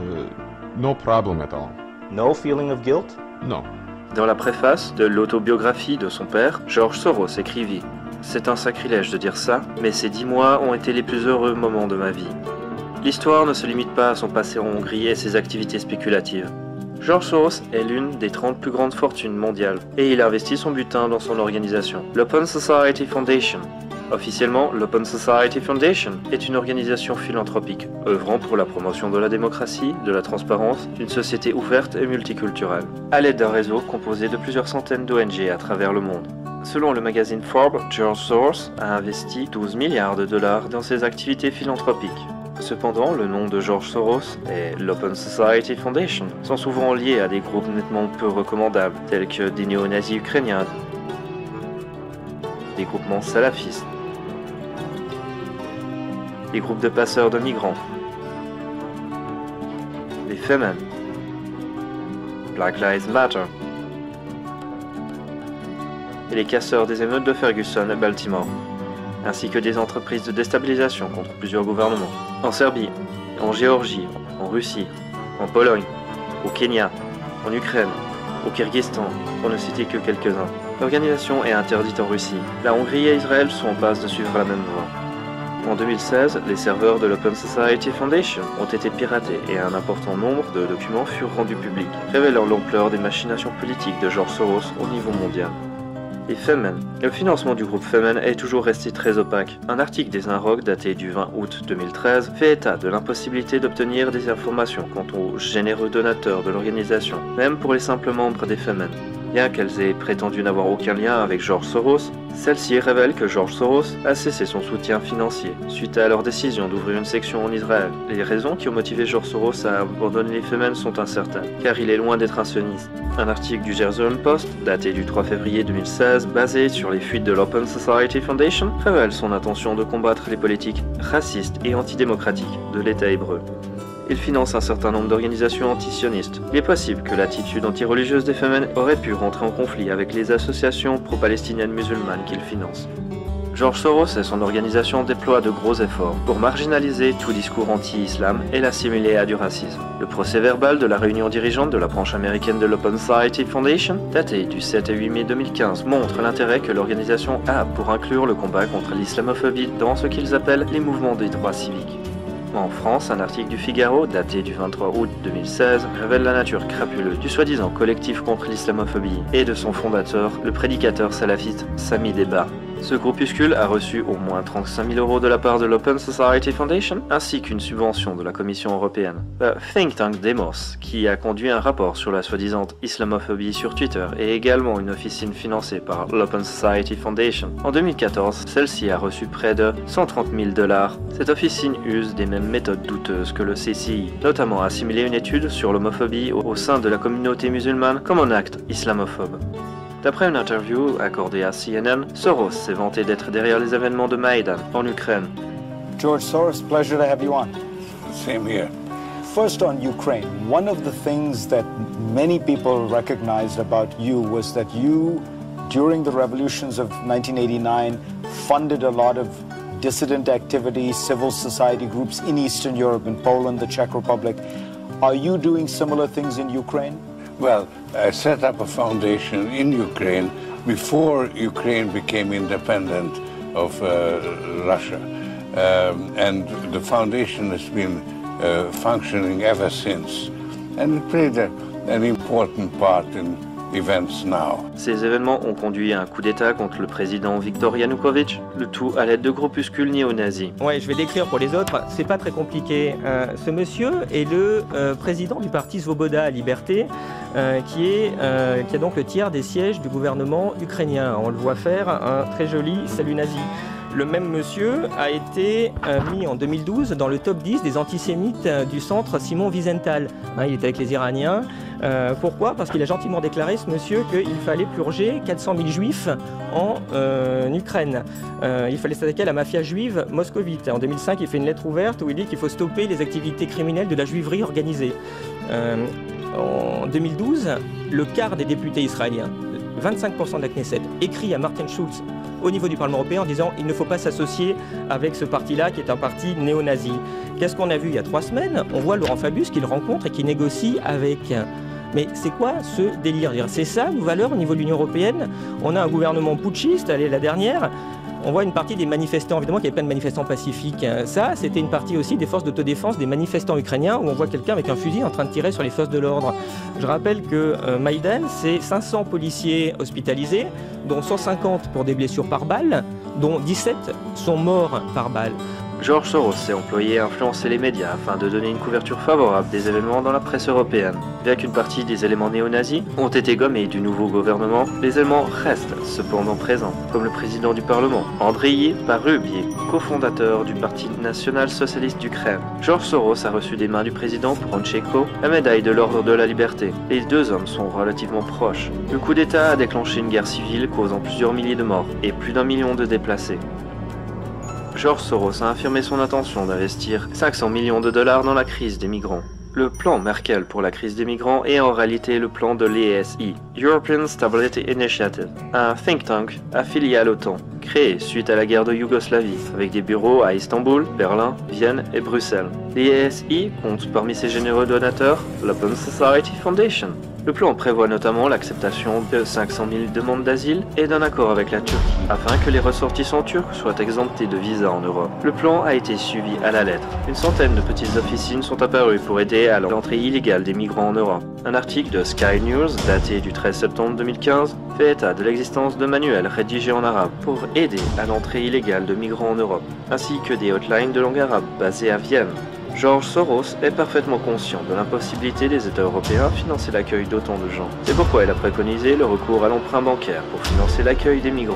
Speaker 8: no problem at all.
Speaker 23: No feeling of guilt?
Speaker 8: No.
Speaker 22: Dans la préface de l'autobiographie de son père, George Soros écrivit « C'est un sacrilège de dire ça, mais ces dix mois ont été les plus heureux moments de ma vie. » L'histoire ne se limite pas à son passé en Hongrie et ses activités spéculatives. George Soros est l'une des trente plus grandes fortunes mondiales et il investit son butin dans son organisation, l'Open Society Foundation. Officiellement, l'Open Society Foundation est une organisation philanthropique œuvrant pour la promotion de la démocratie, de la transparence, d'une société ouverte et multiculturelle, à l'aide d'un réseau composé de plusieurs centaines d'O N G à travers le monde. Selon le magazine Forbes, George Soros a investi douze milliards de dollars dans ses activités philanthropiques. Cependant, le nom de George Soros et l'Open Society Foundation sont souvent liés à des groupes nettement peu recommandables, tels que des néo-nazis ukrainiens, des groupements salafistes, des groupes de passeurs de migrants, les Femen, Black Lives Matter et les casseurs des émeutes de Ferguson et Baltimore, ainsi que des entreprises de déstabilisation contre plusieurs gouvernements. En Serbie, en Géorgie, en Russie, en Pologne, au Kenya, en Ukraine, au Kyrgyzstan, pour ne citer que quelques-uns. L'organisation est interdite en Russie. La Hongrie et Israël sont en passe de suivre la même voie. En deux mille seize, les serveurs de l'Open Society Foundation ont été piratés et un important nombre de documents furent rendus publics, révélant l'ampleur des machinations politiques de George Soros au niveau mondial. Les Femen. Le financement du groupe Femen est toujours resté très opaque. Un article des Inrocks daté du vingt août deux mille treize fait état de l'impossibilité d'obtenir des informations quant aux généreux donateurs de l'organisation, même pour les simples membres des Femen. Bien qu'elles aient prétendu n'avoir aucun lien avec George Soros, Celle-ci révèle que George Soros a cessé son soutien financier suite à leur décision d'ouvrir une section en Israël. Les raisons qui ont motivé George Soros à abandonner les femmes sont incertaines, car il est loin d'être un sioniste. Un article du Jerusalem Post, daté du trois février deux mille seize, basé sur les fuites de l'Open Society Foundation, révèle son intention de combattre les politiques racistes et antidémocratiques de l'État hébreu. Il finance un certain nombre d'organisations antisionistes. Il est possible que l'attitude anti-religieuse des femmes aurait pu rentrer en conflit avec les associations pro-palestiniennes musulmanes qu'il finance. George Soros et son organisation déploient de gros efforts pour marginaliser tout discours anti-islam et l'assimiler à du racisme. Le procès verbal de la réunion dirigeante de la branche américaine de l'Open Society Foundation, daté du sept et huit mai deux mille quinze, montre l'intérêt que l'organisation a pour inclure le combat contre l'islamophobie dans ce qu'ils appellent les mouvements des droits civiques. En France, un article du Figaro, daté du vingt-trois août deux mille seize, révèle la nature crapuleuse du soi-disant collectif contre l'islamophobie et de son fondateur, le prédicateur salafiste Sami Deba. Ce groupuscule a reçu au moins trente-cinq mille euros de la part de l'Open Society Foundation, ainsi qu'une subvention de la Commission européenne. Le think tank Demos, qui a conduit un rapport sur la soi-disant islamophobie sur Twitter, est également une officine financée par l'Open Society Foundation. En deux mille quatorze, celle-ci a reçu près de cent trente mille dollars. Cette officine use des mêmes méthodes douteuses que le C C I, notamment assimiler une étude sur l'homophobie au sein de la communauté musulmane comme un acte islamophobe. D'après une interview accordée à C N N, Soros s'est vanté d'être derrière les événements de Maïdan en Ukraine.
Speaker 2: George Soros, pleasure to have you on.
Speaker 3: Same here.
Speaker 2: First on Ukraine, one of the things that many people recognized about you was that you, during the revolutions of nineteen eighty-nine, funded a lot of dissident activity, civil society groups in Eastern Europe, in Poland, the Czech Republic. Are you doing similar things in Ukraine?
Speaker 3: Well, I set up a foundation in Ukraine before Ukraine became independent of uh, Russia. Um, and the foundation has been uh, functioning ever since. And it played a, an important part in events now.
Speaker 22: Ces événements ont conduit à un coup d'État contre le président Viktor Yanukovych, le tout à l'aide de groupuscules néo-nazis.
Speaker 4: Ouais, je vais décrire pour les autres, c'est pas très compliqué. Euh, ce monsieur est le euh, président du parti Svoboda Liberté, euh, qui, est, euh, qui a donc le tiers des sièges du gouvernement ukrainien. On le voit faire un très joli salut nazi. Le même monsieur a été euh, mis en deux mille douze dans le top dix des antisémites euh, du centre Simon Wiesenthal. Hein, il était avec les Iraniens. Euh, pourquoi? Parce qu'il a gentiment déclaré, ce monsieur, qu'il fallait purger quatre cent mille juifs en euh, Ukraine. Euh, il fallait s'attaquer à la mafia juive moscovite. En deux mille cinq, il fait une lettre ouverte où il dit qu'il faut stopper les activités criminelles de la juiverie organisée. Euh, en deux mille douze, le quart des députés israéliens, vingt-cinq pour cent de la Knesset, écrit à Martin Schulz au niveau du Parlement européen en disant il ne faut pas s'associer avec ce parti-là qui est un parti néo-nazi. Qu'est-ce qu'on a vu il y a trois semaines? On voit Laurent Fabius qui le rencontre et qui négocie avec. Mais c'est quoi ce délire? C'est ça nos valeurs au niveau de l'Union européenne? On a un gouvernement putschiste, allez, la dernière. On voit une partie des manifestants, évidemment qu'il y a plein de manifestants pacifiques. Ça, c'était une partie aussi des forces d'autodéfense des manifestants ukrainiens où on voit quelqu'un avec un fusil en train de tirer sur les forces de l'ordre. Je rappelle que euh, Maïdan, c'est cinq cents policiers hospitalisés, dont cent cinquante pour des blessures par balle, dont dix-sept sont morts par balle.
Speaker 22: George Soros s'est employé à influencer les médias afin de donner une couverture favorable des événements dans la presse européenne. Bien qu'une partie des éléments néo-nazis ont été gommés du nouveau gouvernement, les éléments restent cependant présents, comme le président du Parlement, Andriy Parubier, cofondateur du Parti national-socialiste d'Ukraine. George Soros a reçu des mains du président Poroshenko la médaille de l'Ordre de la Liberté. Les deux hommes sont relativement proches. Le coup d'État a déclenché une guerre civile causant plusieurs milliers de morts et plus d'un million de déplacés. George Soros a affirmé son intention d'investir cinq cents millions de dollars dans la crise des migrants. Le plan Merkel pour la crise des migrants est en réalité le plan de l'E S I, European Stability Initiative, un think tank affilié à l'OTAN, créé suite à la guerre de Yougoslavie, avec des bureaux à Istanbul, Berlin, Vienne et Bruxelles. L'E S I compte parmi ses généreux donateurs l'Open Society Foundation. Le plan prévoit notamment l'acceptation de cinq cent mille demandes d'asile et d'un accord avec la Turquie, afin que les ressortissants turcs soient exemptés de visa en Europe. Le plan a été suivi à la lettre. Une centaine de petites officines sont apparues pour aider à l'entrée illégale des migrants en Europe. Un article de Sky News, daté du treize septembre deux mille quinze, fait état de l'existence de manuels rédigés en arabe pour aider à l'entrée illégale de migrants en Europe, ainsi que des hotlines de langue arabe basées à Vienne. George Soros est parfaitement conscient de l'impossibilité des États européens de financer l'accueil d'autant de gens. C'est pourquoi il a préconisé le recours à l'emprunt bancaire pour financer l'accueil des migrants.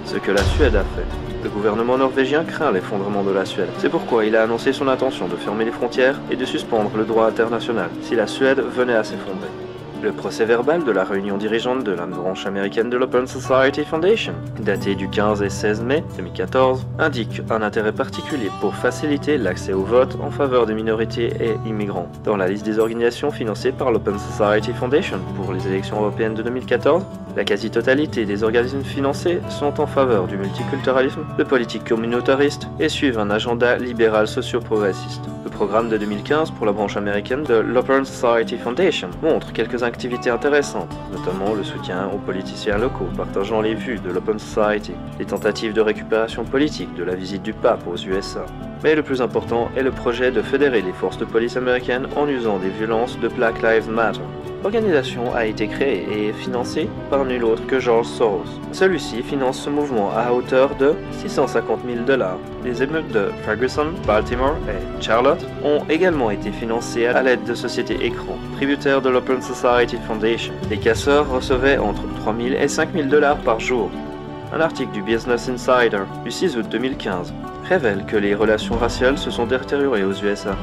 Speaker 22: ce que la Suède a fait. Le gouvernement norvégien craint l'effondrement de la Suède. C'est pourquoi il a annoncé son intention de fermer les frontières et de suspendre le droit international si la Suède venait à s'effondrer. Le procès-verbal de la réunion dirigeante de la branche américaine de l'Open Society Foundation, daté du quinze et seize mai deux mille quatorze, indique un intérêt particulier pour faciliter l'accès au vote en faveur des minorités et immigrants. Dans la liste des organisations financées par l'Open Society Foundation pour les élections européennes de deux mille quatorze, la quasi-totalité des organismes financés sont en faveur du multiculturalisme, de politiques communautaristes et suivent un agenda libéral socio-progressiste. Le programme de deux mille quinze pour la branche américaine de l'Open Society Foundation montre quelques activités intéressantes, notamment le soutien aux politiciens locaux partageant les vues de l'Open Society, les tentatives de récupération politique de la visite du pape aux U S A. Mais le plus important est le projet de fédérer les forces de police américaines en usant des violences de Black Lives Matter. L'organisation a été créée et financée par nul autre que George Soros. Celui-ci finance ce mouvement à hauteur de six cent cinquante mille dollars. Les émeutes de Ferguson, Baltimore et Charlotte ont également été financées à l'aide de sociétés écrans, tributaires de l'Open Society Foundation. Les casseurs recevaient entre trois mille et cinq mille dollars par jour. Un article du Business Insider du six août deux mille quinze révèle que les relations raciales se sont détériorées aux U S A.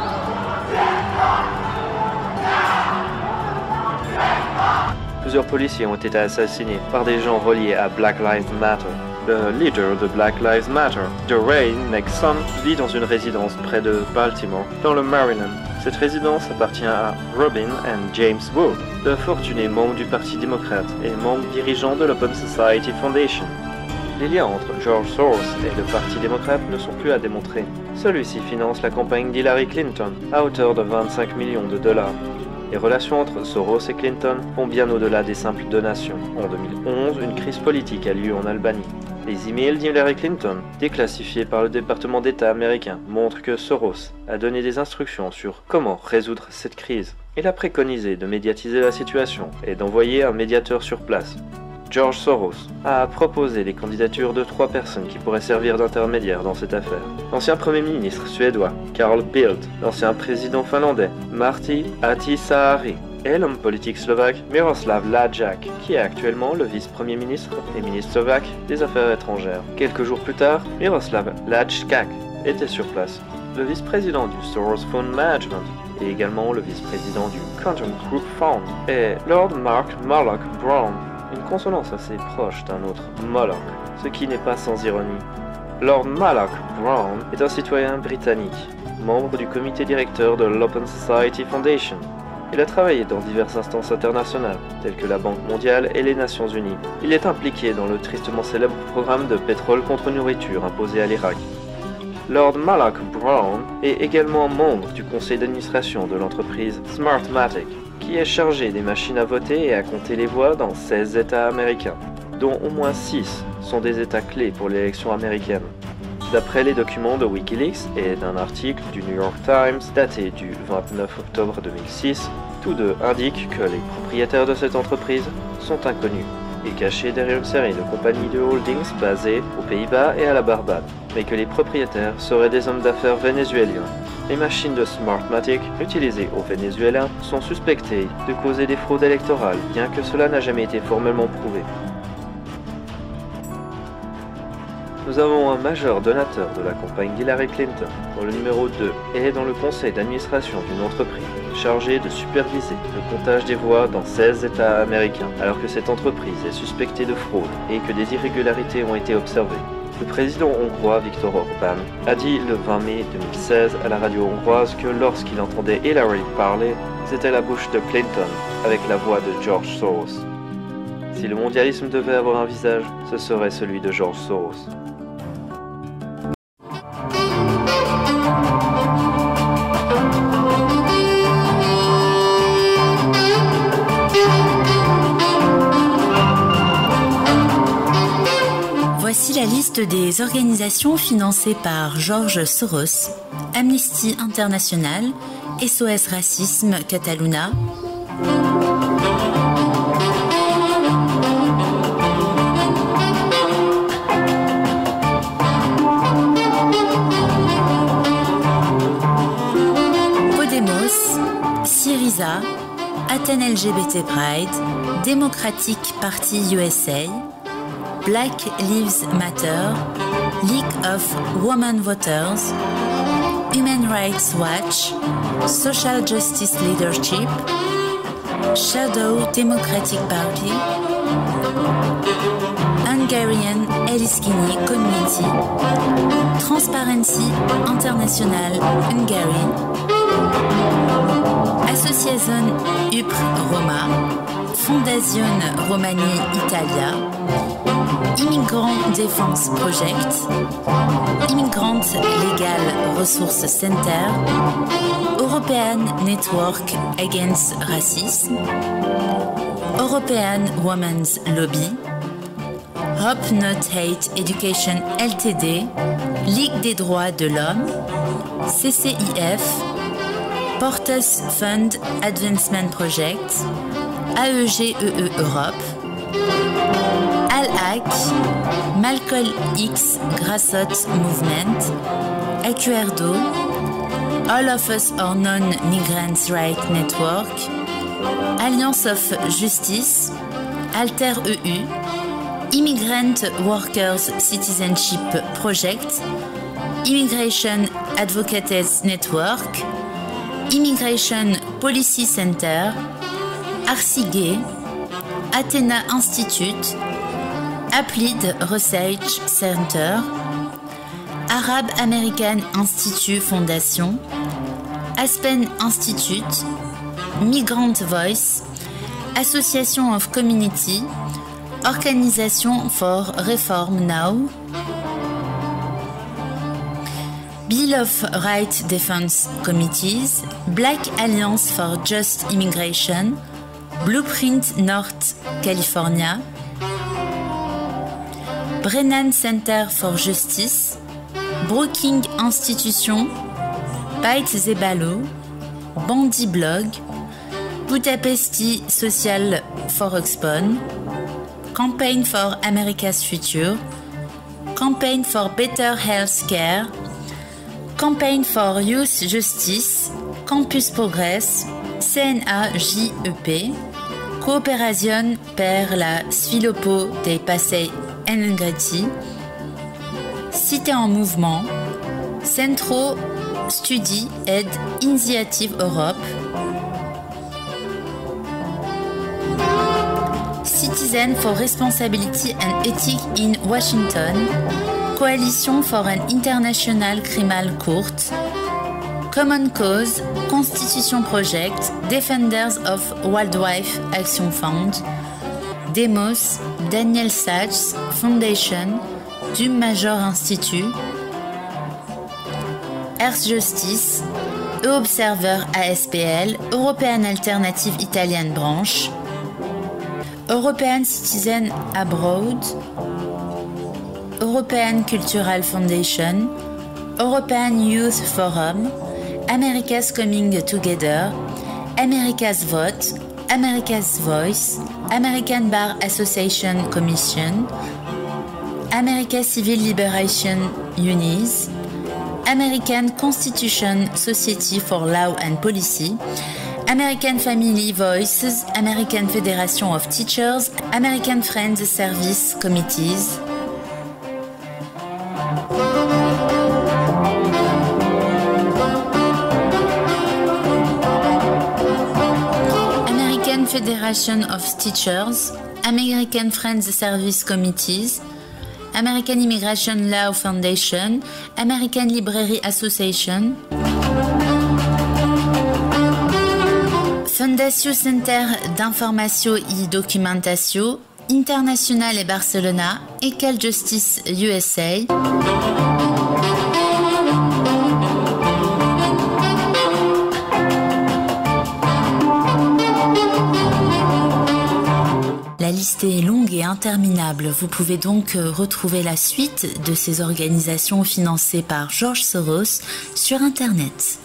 Speaker 22: Plusieurs policiers ont été assassinés par des gens reliés à Black Lives Matter. Le leader de Black Lives Matter, DeRay Nexon, vit dans une résidence près de Baltimore, dans le Maryland. Cette résidence appartient à Robin and James Wood, de fortunés membres du Parti démocrate et membres dirigeants de l'Open Society Foundation. Les liens entre George Soros et le Parti démocrate ne sont plus à démontrer. Celui-ci finance la campagne d'Hillary Clinton à hauteur de vingt-cinq millions de dollars. Les relations entre Soros et Clinton vont bien au-delà des simples donations. En deux mille onze, une crise politique a lieu en Albanie. Les emails d'Hillary Clinton, déclassifiés par le département d'État américain, montrent que Soros a donné des instructions sur comment résoudre cette crise. Il a préconisé de médiatiser la situation et d'envoyer un médiateur sur place. George Soros a proposé les candidatures de trois personnes qui pourraient servir d'intermédiaires dans cette affaire. L'ancien Premier ministre suédois, Carl Bildt, l'ancien président finlandais, Martti Ahtisaari, et l'homme politique slovaque Miroslav Lajčák, qui est actuellement le vice-premier ministre et ministre slovaque des Affaires étrangères. Quelques jours plus tard, Miroslav Lajčák était sur place. Le vice-président du Soros Fund Management et également le vice-président du Quantum Group Fund est Lord Mark Moloch Brown, une consonance assez proche d'un autre Moloch, ce qui n'est pas sans ironie. Lord Moloch Brown est un citoyen britannique, membre du comité directeur de l'Open Society Foundation. Il a travaillé dans diverses instances internationales, telles que la Banque mondiale et les Nations unies. Il est impliqué dans le tristement célèbre programme de pétrole contre nourriture imposé à l'Irak. Lord Moloch Brown est également membre du conseil d'administration de l'entreprise Smartmatic, qui est chargé des machines à voter et à compter les voix dans seize États américains, dont au moins six sont des États clés pour l'élection américaine. D'après les documents de Wikileaks et d'un article du New York Times daté du vingt-neuf octobre deux mille six, tous deux indiquent que les propriétaires de cette entreprise sont inconnus et cachés derrière une série de compagnies de holdings basées aux Pays-Bas et à la Barbade, mais que les propriétaires seraient des hommes d'affaires vénézuéliens. Les machines de Smartmatic utilisées au Venezuela sont suspectées de causer des fraudes électorales, bien que cela n'a jamais été formellement prouvé. Nous avons un majeur donateur de la campagne d'Hillary Clinton, dans le numéro deux, et dans le conseil d'administration d'une entreprise chargée de superviser le comptage des voix dans seize États américains, alors que cette entreprise est suspectée de fraude et que des irrégularités ont été observées. Le président hongrois Viktor Orbán a dit le vingt mai deux mille seize à la radio hongroise que lorsqu'il entendait Hillary parler, c'était la bouche de Clinton avec la voix de George Soros. Si le mondialisme devait avoir un visage, ce serait celui de George Soros.
Speaker 5: Voici la liste des organisations financées par George Soros: Amnesty International, S O S Racisme Catalunya, Podemos, Syriza, Athènes L G B T Pride, Democratic Party U S A, Black Lives Matter, League of Women Voters, Human Rights Watch, Social Justice Leadership, Shadow Democratic Party, Hungarian Eliskini Community, Transparency International Hungary, Association Upr Roma, Fondazione Romani Italia, Immigrant Defense Project, Immigrant Legal Resource Center, European Network Against Racism, European Women's Lobby, Hope Not Hate Education L T D, Ligue des droits de l'homme, C C I F, Portus Fund Advancement Project, A E G E E Europe, Al-Haq, Malcolm X Grassroots Movement, A Q R D O, All of Us or Non-Migrants Rights Network, Alliance of Justice, Alter E U, Immigrant Workers Citizenship Project, Immigration Advocates Network, Immigration Policy Center, Arcigay, Athena Institute, Applied Research Center, Arab American Institute Foundation, Aspen Institute, Migrant Voice, Association of Community, Organisation for Reform Now, Bill of Rights Defense Committees, Black Alliance for Just Immigration, Blueprint North California, Brennan Center for Justice, Brookings Institution, Beit Zebalo, Bandy Blog, Budapesti Social Forexpon, Campaign for America's Future, Campaign for Better Health Care, Campaign for Youth Justice, Campus Progress, C N A J E P, Coopération per la Sviluppo dei Passei Engreti, Cité en Mouvement, Centro Studi ed Initiative Europe, Citizen for Responsibility and Ethics in Washington, Coalition for an International Criminal Court, Common Cause, Constitution Project, Defenders of Wildlife Action Fund, Demos, Daniel Sachs Foundation, Dum Major Institute, Earth Justice, E-Observer A S P L, European Alternative Italian Branch, European Citizen Abroad, European Cultural Foundation, European Youth Forum, America's Coming Together, America's Vote, America's Voice, American Bar Association Commission, American Civil Liberation Unions, American Constitution Society for Law and Policy, American Family Voices, American Federation of Teachers, American Friends Service Committees, American Federation of Teachers, American Friends Service Committees, American Immigration Law Foundation, American Library Association, Fundació Center d'Informació i Documentació, International et Barcelona, Equal Justice U S A, La liste est longue et interminable. Vous pouvez donc retrouver la suite de ces organisations financées par George Soros sur Internet.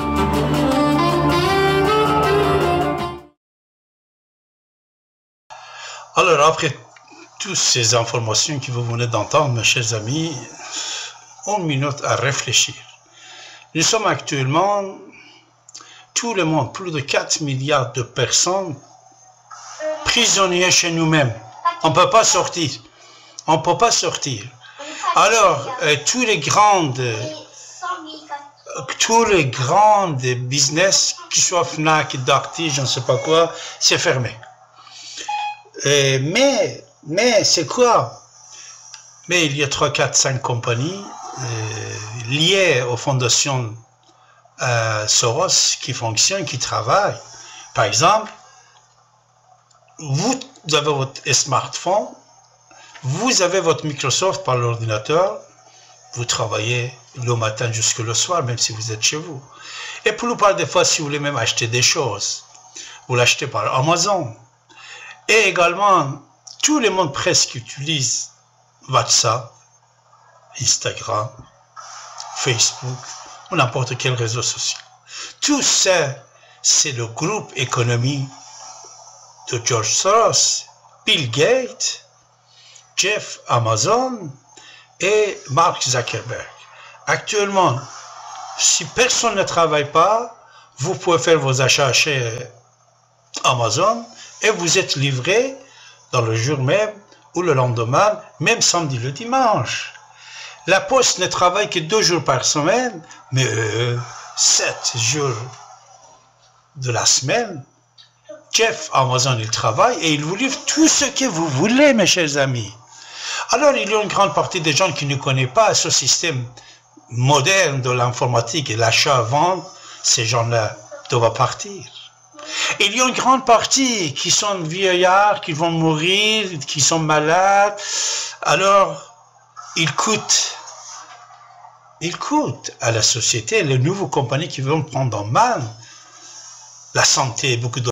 Speaker 1: Alors, après toutes ces informations que vous venez d'entendre, mes chers amis, une minute à réfléchir. Nous sommes actuellement, tout le monde, plus de quatre milliards de personnes prisonniers chez nous-mêmes. On ne peut pas sortir. On ne peut pas sortir. Alors, euh, tous les grandes, euh, tous les grandes business, qui soient Fnac, Darty, je ne sais pas quoi, c'est fermé. Euh, mais, mais c'est quoi? Mais il y a trois, quatre, cinq compagnies euh, liées aux fondations euh, Soros qui fonctionnent, qui travaillent. Par exemple, vous avez votre smartphone, vous avez votre Microsoft par l'ordinateur, vous travaillez le matin jusqu'au le soir, même si vous êtes chez vous. Et pour nous parler des fois, si vous voulez même acheter des choses, vous l'achetez par Amazon. Et également, tout le monde presque utilise WhatsApp, Instagram, Facebook, ou n'importe quel réseau social. Tout ça, c'est le groupe économique de George Soros, Bill Gates, Jeff Amazon et Mark Zuckerberg. Actuellement, si personne ne travaille pas, vous pouvez faire vos achats chez Amazon et vous êtes livré dans le jour même ou le lendemain, même samedi, le dimanche. La Poste ne travaille que deux jours par semaine, mais euh, sept jours de la semaine. Jeff Amazon, il travaille et il vous livre tout ce que vous voulez, mes chers amis. Alors, il y a une grande partie des gens qui ne connaissent pas ce système moderne de l'informatique et l'achat-vente. Ces gens-là doivent partir. Il y a une grande partie qui sont vieillards, qui vont mourir, qui sont malades. Alors, ils coûtent, ils coûtent à la société, les nouvelles compagnies qui vont prendre en main la santé et beaucoup d'autres.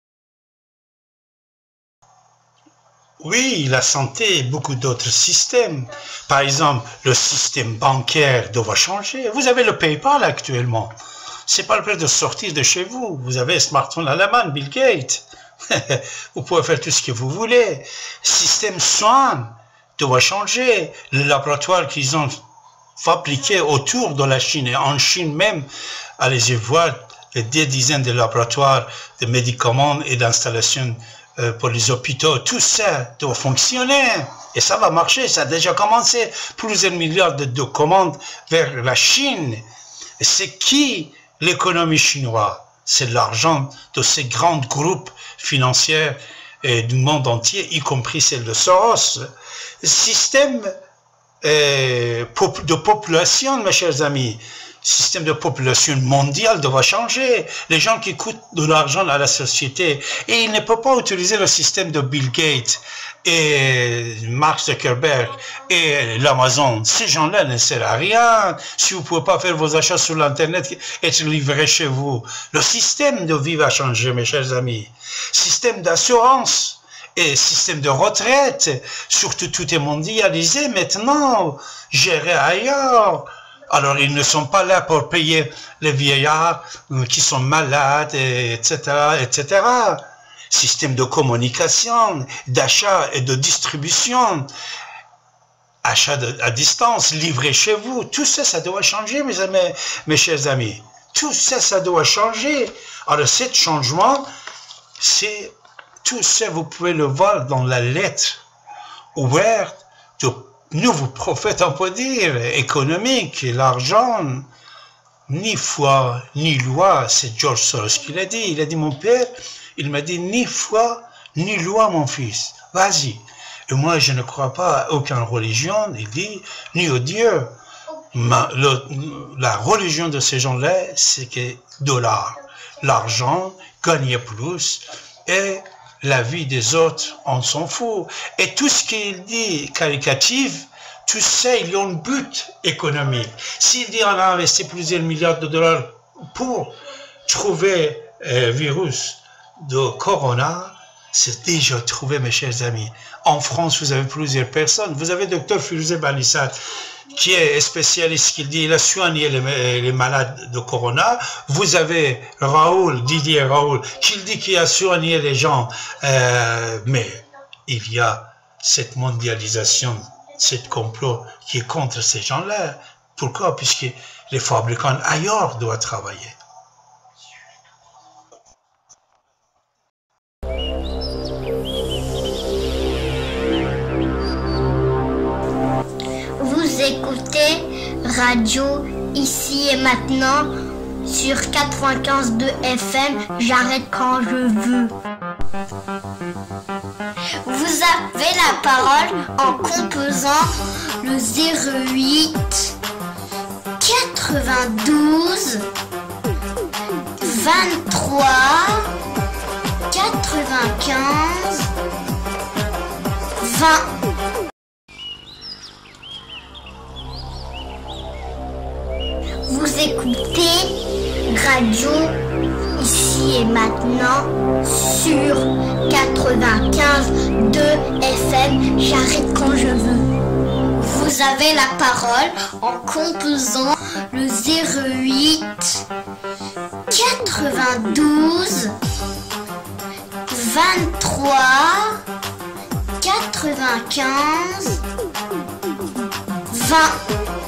Speaker 1: Oui, la santé et beaucoup d'autres systèmes. Par exemple, le système bancaire doit changer. Vous avez le PayPal actuellement. C'est pas le prix de sortir de chez vous. Vous avez un smartphone à la main, Bill Gates. Vous pouvez faire tout ce que vous voulez. Système soins doit changer. Le laboratoire qu'ils ont fabriqué autour de la Chine et en Chine même, allez-y voir des dizaines de laboratoires de médicaments et d'installations euh, pour les hôpitaux. Tout ça doit fonctionner. Et ça va marcher. Ça a déjà commencé. Plusieurs milliards de, de commandes vers la Chine. Et c'est qui l'économie chinoise? C'est l'argent de ces grands groupes financiers et du monde entier, y compris celle de Soros. Système euh, de population, mes chers amis, système de population mondiale doit changer. Les gens qui coûtent de l'argent à la société, et ils ne peuvent pas utiliser le système de Bill Gates et Mark Zuckerberg et l'Amazon. Ces gens-là ne servent à rien. Si vous ne pouvez pas faire vos achats sur l'Internet, être livré chez vous. Le système de vie va changer, mes chers amis. Système d'assurance et système de retraite, surtout tout est mondialisé maintenant, géré ailleurs. Alors, ils ne sont pas là pour payer les vieillards qui sont malades, et cetera, et cetera. Système de communication, d'achat et de distribution, achat de, à distance, livré chez vous, tout ça, ça doit changer, mes amis, mes chers amis. Tout ça, ça doit changer. Alors, ce changement, c'est tout ça, vous pouvez le voir dans la lettre ouverte de nouveau prophète, on peut dire, économique, l'argent, ni foi, ni loi, c'est George Soros qui l'a dit. Il a dit, mon père, il m'a dit, ni foi, ni loi, mon fils, vas-y. Et moi, je ne crois pas à aucune religion, il dit, ni au Dieu. Ma, le, la religion de ces gens-là, c'est que dollar, l'argent, gagner plus, et la vie des autres, on s'en fout. Et tout ce qu'il dit caricatif, tout ça, il y a un but économique. S'il dit on a investi plusieurs milliards de dollars pour trouver le euh, virus de Corona, c'est déjà trouvé, mes chers amis. En France, vous avez plusieurs personnes. Vous avez le docteur Firuzeh Banissat, qui est spécialiste, qui dit il a soigné les, les malades de Corona. Vous avez Raoul, Didier Raoul, qui dit qu'il a soigné les gens. Euh, mais il y a cette mondialisation, cette complot qui est contre ces gens-là. Pourquoi? Puisque les fabricants ailleurs doivent travailler.
Speaker 6: radio ici et maintenant sur quatre-vingt-quinze point deux F M. J'arrête quand je veux. Vous avez la parole en composant le zéro huit quatre-vingt-douze vingt-trois quatre-vingt-quinze vingt. Vous écoutez Radio ici et maintenant sur quatre-vingt-quinze point deux F M. J'arrête quand je veux. Vous avez la parole en composant le zéro huit quatre-vingt-douze vingt-trois quatre-vingt-quinze vingt.